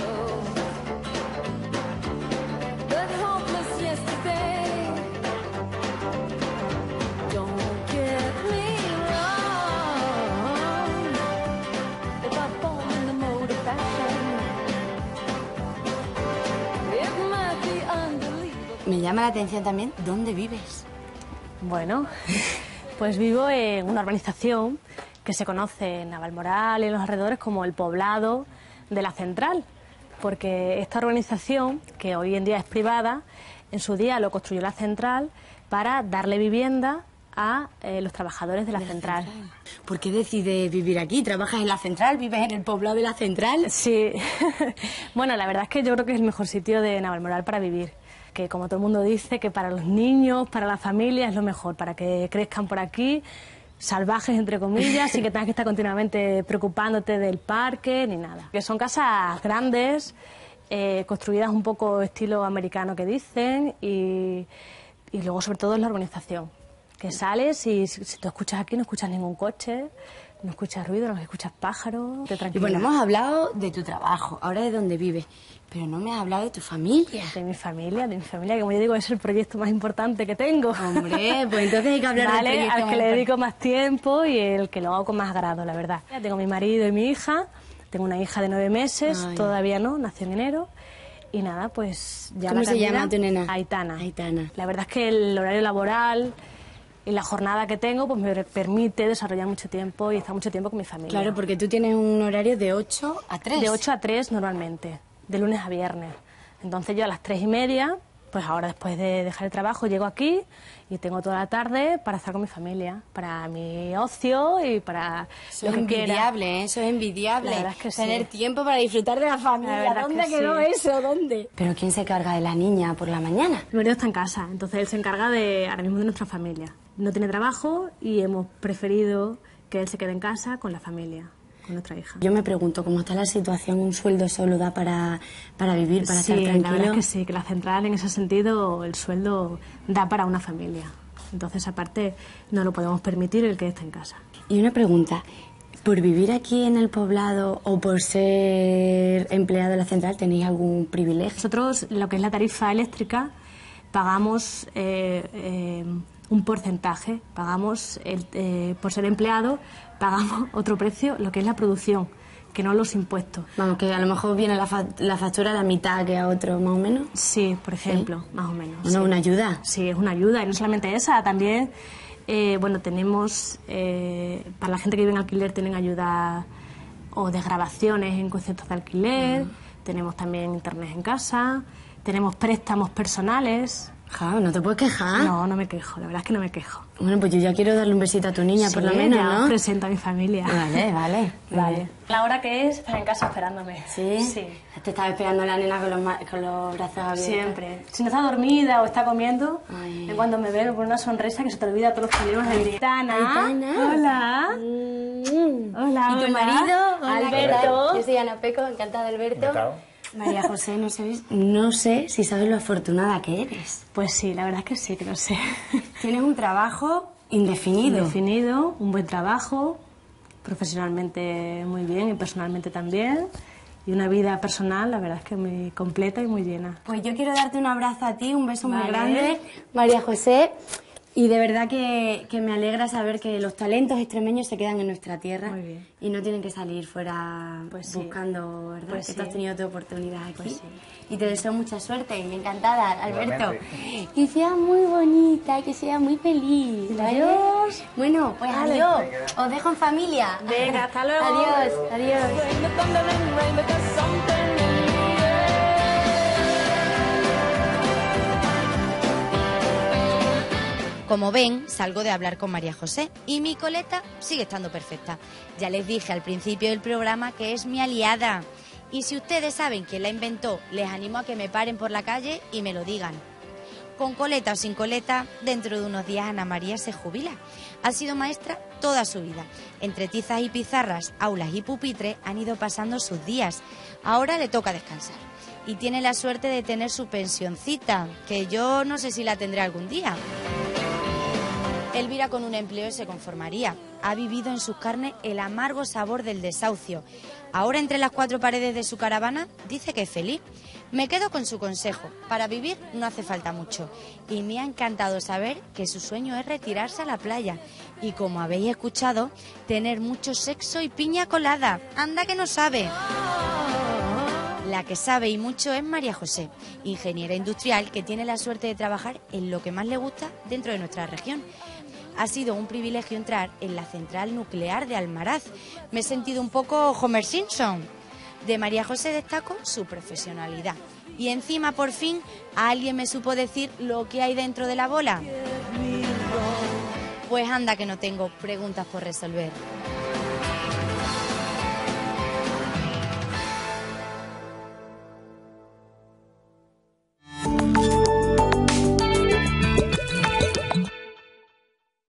But hopeless yesterday. Don't get me wrong. If I fall in the mode of passion, it might be unbelievable. Me llama la atención también, ¿dónde vives? Bueno, pues vivo en una urbanización que se conoce en Navalmoral y en los alrededores como el poblado de la central, porque esta urbanización, que hoy en día es privada, en su día lo construyó la central para darle vivienda a eh, los trabajadores de la, central. ¿Por qué decides vivir aquí? ¿Trabajas en la central? ¿Vives en el poblado de la central? Sí, bueno, la verdad es que yo creo que es el mejor sitio de Navalmoral para vivir, que como todo el mundo dice, que para los niños, para la familia es lo mejor, para que crezcan por aquí, salvajes entre comillas, y que tengas que estar continuamente preocupándote del parque ni nada. Que son casas grandes, eh, construidas un poco estilo americano que dicen, y, y luego sobre todo es la organización, que sales y si, si tú escuchas aquí no escuchas ningún coche, no escuchas ruido, no escuchas pájaros, te Y tranquilizas. bueno, hemos hablado de tu trabajo, ahora de dónde vives, pero no me has hablado de tu familia. De mi familia, de mi familia, que como yo digo es el proyecto más importante que tengo. Hombre, pues entonces hay que hablar del Vale, proyecto al más que le importante. dedico más tiempo y el que lo hago con más agrado, la verdad. Ya tengo mi marido y mi hija, tengo una hija de nueve meses, Ay. todavía no, nació en enero, Y nada, pues ya ¿Cómo la se Camila, llama tu nena? Aitana. Aitana. La verdad es que el horario laboral y la jornada que tengo pues me permite desarrollar mucho tiempo y estar mucho tiempo con mi familia. Claro, porque tú tienes un horario de ocho a tres. De ocho a tres normalmente, de lunes a viernes. Entonces yo a las tres y media, pues ahora después de dejar el trabajo llego aquí y tengo toda la tarde para estar con mi familia, para mi ocio y para Eso lo es que quiera. envidiable, ¿eh? Eso es envidiable. La verdad es que sí. Tener tiempo para disfrutar de la familia. La verdad ¿Dónde que quedó sí. eso? ¿Dónde? ¿Pero quién se carga de la niña por la mañana? Mi marido está en casa, entonces él se encarga de ahora mismo de nuestra familia. No tiene trabajo y hemos preferido que él se quede en casa con la familia, con nuestra hija. Yo me pregunto, ¿cómo está la situación? ¿Un sueldo solo da para, para vivir, para Sí, estar tranquilo? la verdad es que sí, que la central en ese sentido, el sueldo da para una familia. Entonces, aparte, no lo podemos permitir el que esté en casa. Y una pregunta, ¿por vivir aquí en el poblado o por ser empleado de la central tenéis algún privilegio? Nosotros, lo que es la tarifa eléctrica, pagamos eh, eh, un porcentaje, pagamos, el, eh, por ser empleado, pagamos otro precio, lo que es la producción, que no los impuestos. Vamos, que a lo mejor viene la, fa la factura a la mitad que a otro, más o menos. Sí, por ejemplo, ¿sí? Más o menos. Bueno, sí. una ayuda. Sí, es una ayuda, y no solamente esa, también, eh, bueno, tenemos, eh, para la gente que vive en alquiler, tienen ayuda o desgravaciones en conceptos de alquiler, uh-huh. Tenemos también internet en casa, tenemos préstamos personales. Ja, ¿no te puedes quejar? No, no me quejo, la verdad es que no me quejo. Bueno, pues yo ya quiero darle un besito a tu niña, Sí, por lo menos, ya ¿no? os presento a mi familia. Vale, vale, vale. La hora que es, estar en casa esperándome. ¿Sí? Sí. Te estaba esperando la nena con los, con los brazos abiertos. Siempre. Si no está dormida o está comiendo, en cuando me ve con una sonrisa que se te olvida todos los problemas del día. Aitana. Aitana. Hola. Mm. Hola, ¿Y tu hola. marido? Hola, Alberto. yo soy Ana Peco, encantada, Alberto. Encantado. María José, no sé, no sé si sabes lo afortunada que eres. Pues sí, la verdad es que sí, que lo sé. Tienes un trabajo indefinido. Indefinido, un buen trabajo, profesionalmente muy bien y personalmente también. Y una vida personal, la verdad es que muy completa y muy llena. Pues yo quiero darte un abrazo a ti, un beso muy Vale. grande, María José. Y de verdad que, que me alegra saber que los talentos extremeños se quedan en nuestra tierra. Muy bien. Y no tienen que salir fuera Pues sí. buscando, ¿verdad? Pues que sí. tú has tenido tu oportunidad aquí. Pues sí. Y te deseo mucha suerte y encantada, Alberto. Igualmente. Que sea muy bonita, que sea muy feliz. ¿vale? Adiós. Bueno, pues Vale. adiós. Os dejo en familia. Venga, hasta luego. Adiós, adiós. Como ven, salgo de hablar con María José y mi coleta sigue estando perfecta. Ya les dije al principio del programa que es mi aliada. Y si ustedes saben quién la inventó, les animo a que me paren por la calle y me lo digan. Con coleta o sin coleta, dentro de unos días Ana María se jubila. Ha sido maestra toda su vida. Entre tizas y pizarras, aulas y pupitres han ido pasando sus días. Ahora le toca descansar. Y tiene la suerte de tener su pensioncita, que yo no sé si la tendré algún día. Elvira con un empleo se conformaría. Ha vivido en sus carnes el amargo sabor del desahucio. Ahora entre las cuatro paredes de su caravana dice que es feliz. Me quedo con su consejo. Para vivir no hace falta mucho. Y me ha encantado saber que su sueño es retirarse a la playa. Y como habéis escuchado, tener mucho sexo y piña colada. Anda que no sabe. La que sabe y mucho es María José, ingeniera industrial que tiene la suerte de trabajar en lo que más le gusta dentro de nuestra región. Ha sido un privilegio entrar en la central nuclear de Almaraz. Me he sentido un poco Homer Simpson. De María José destaco su profesionalidad. Y encima, por fin, alguien me supo decir lo que hay dentro de la bola. Pues anda que no tengo preguntas por resolver.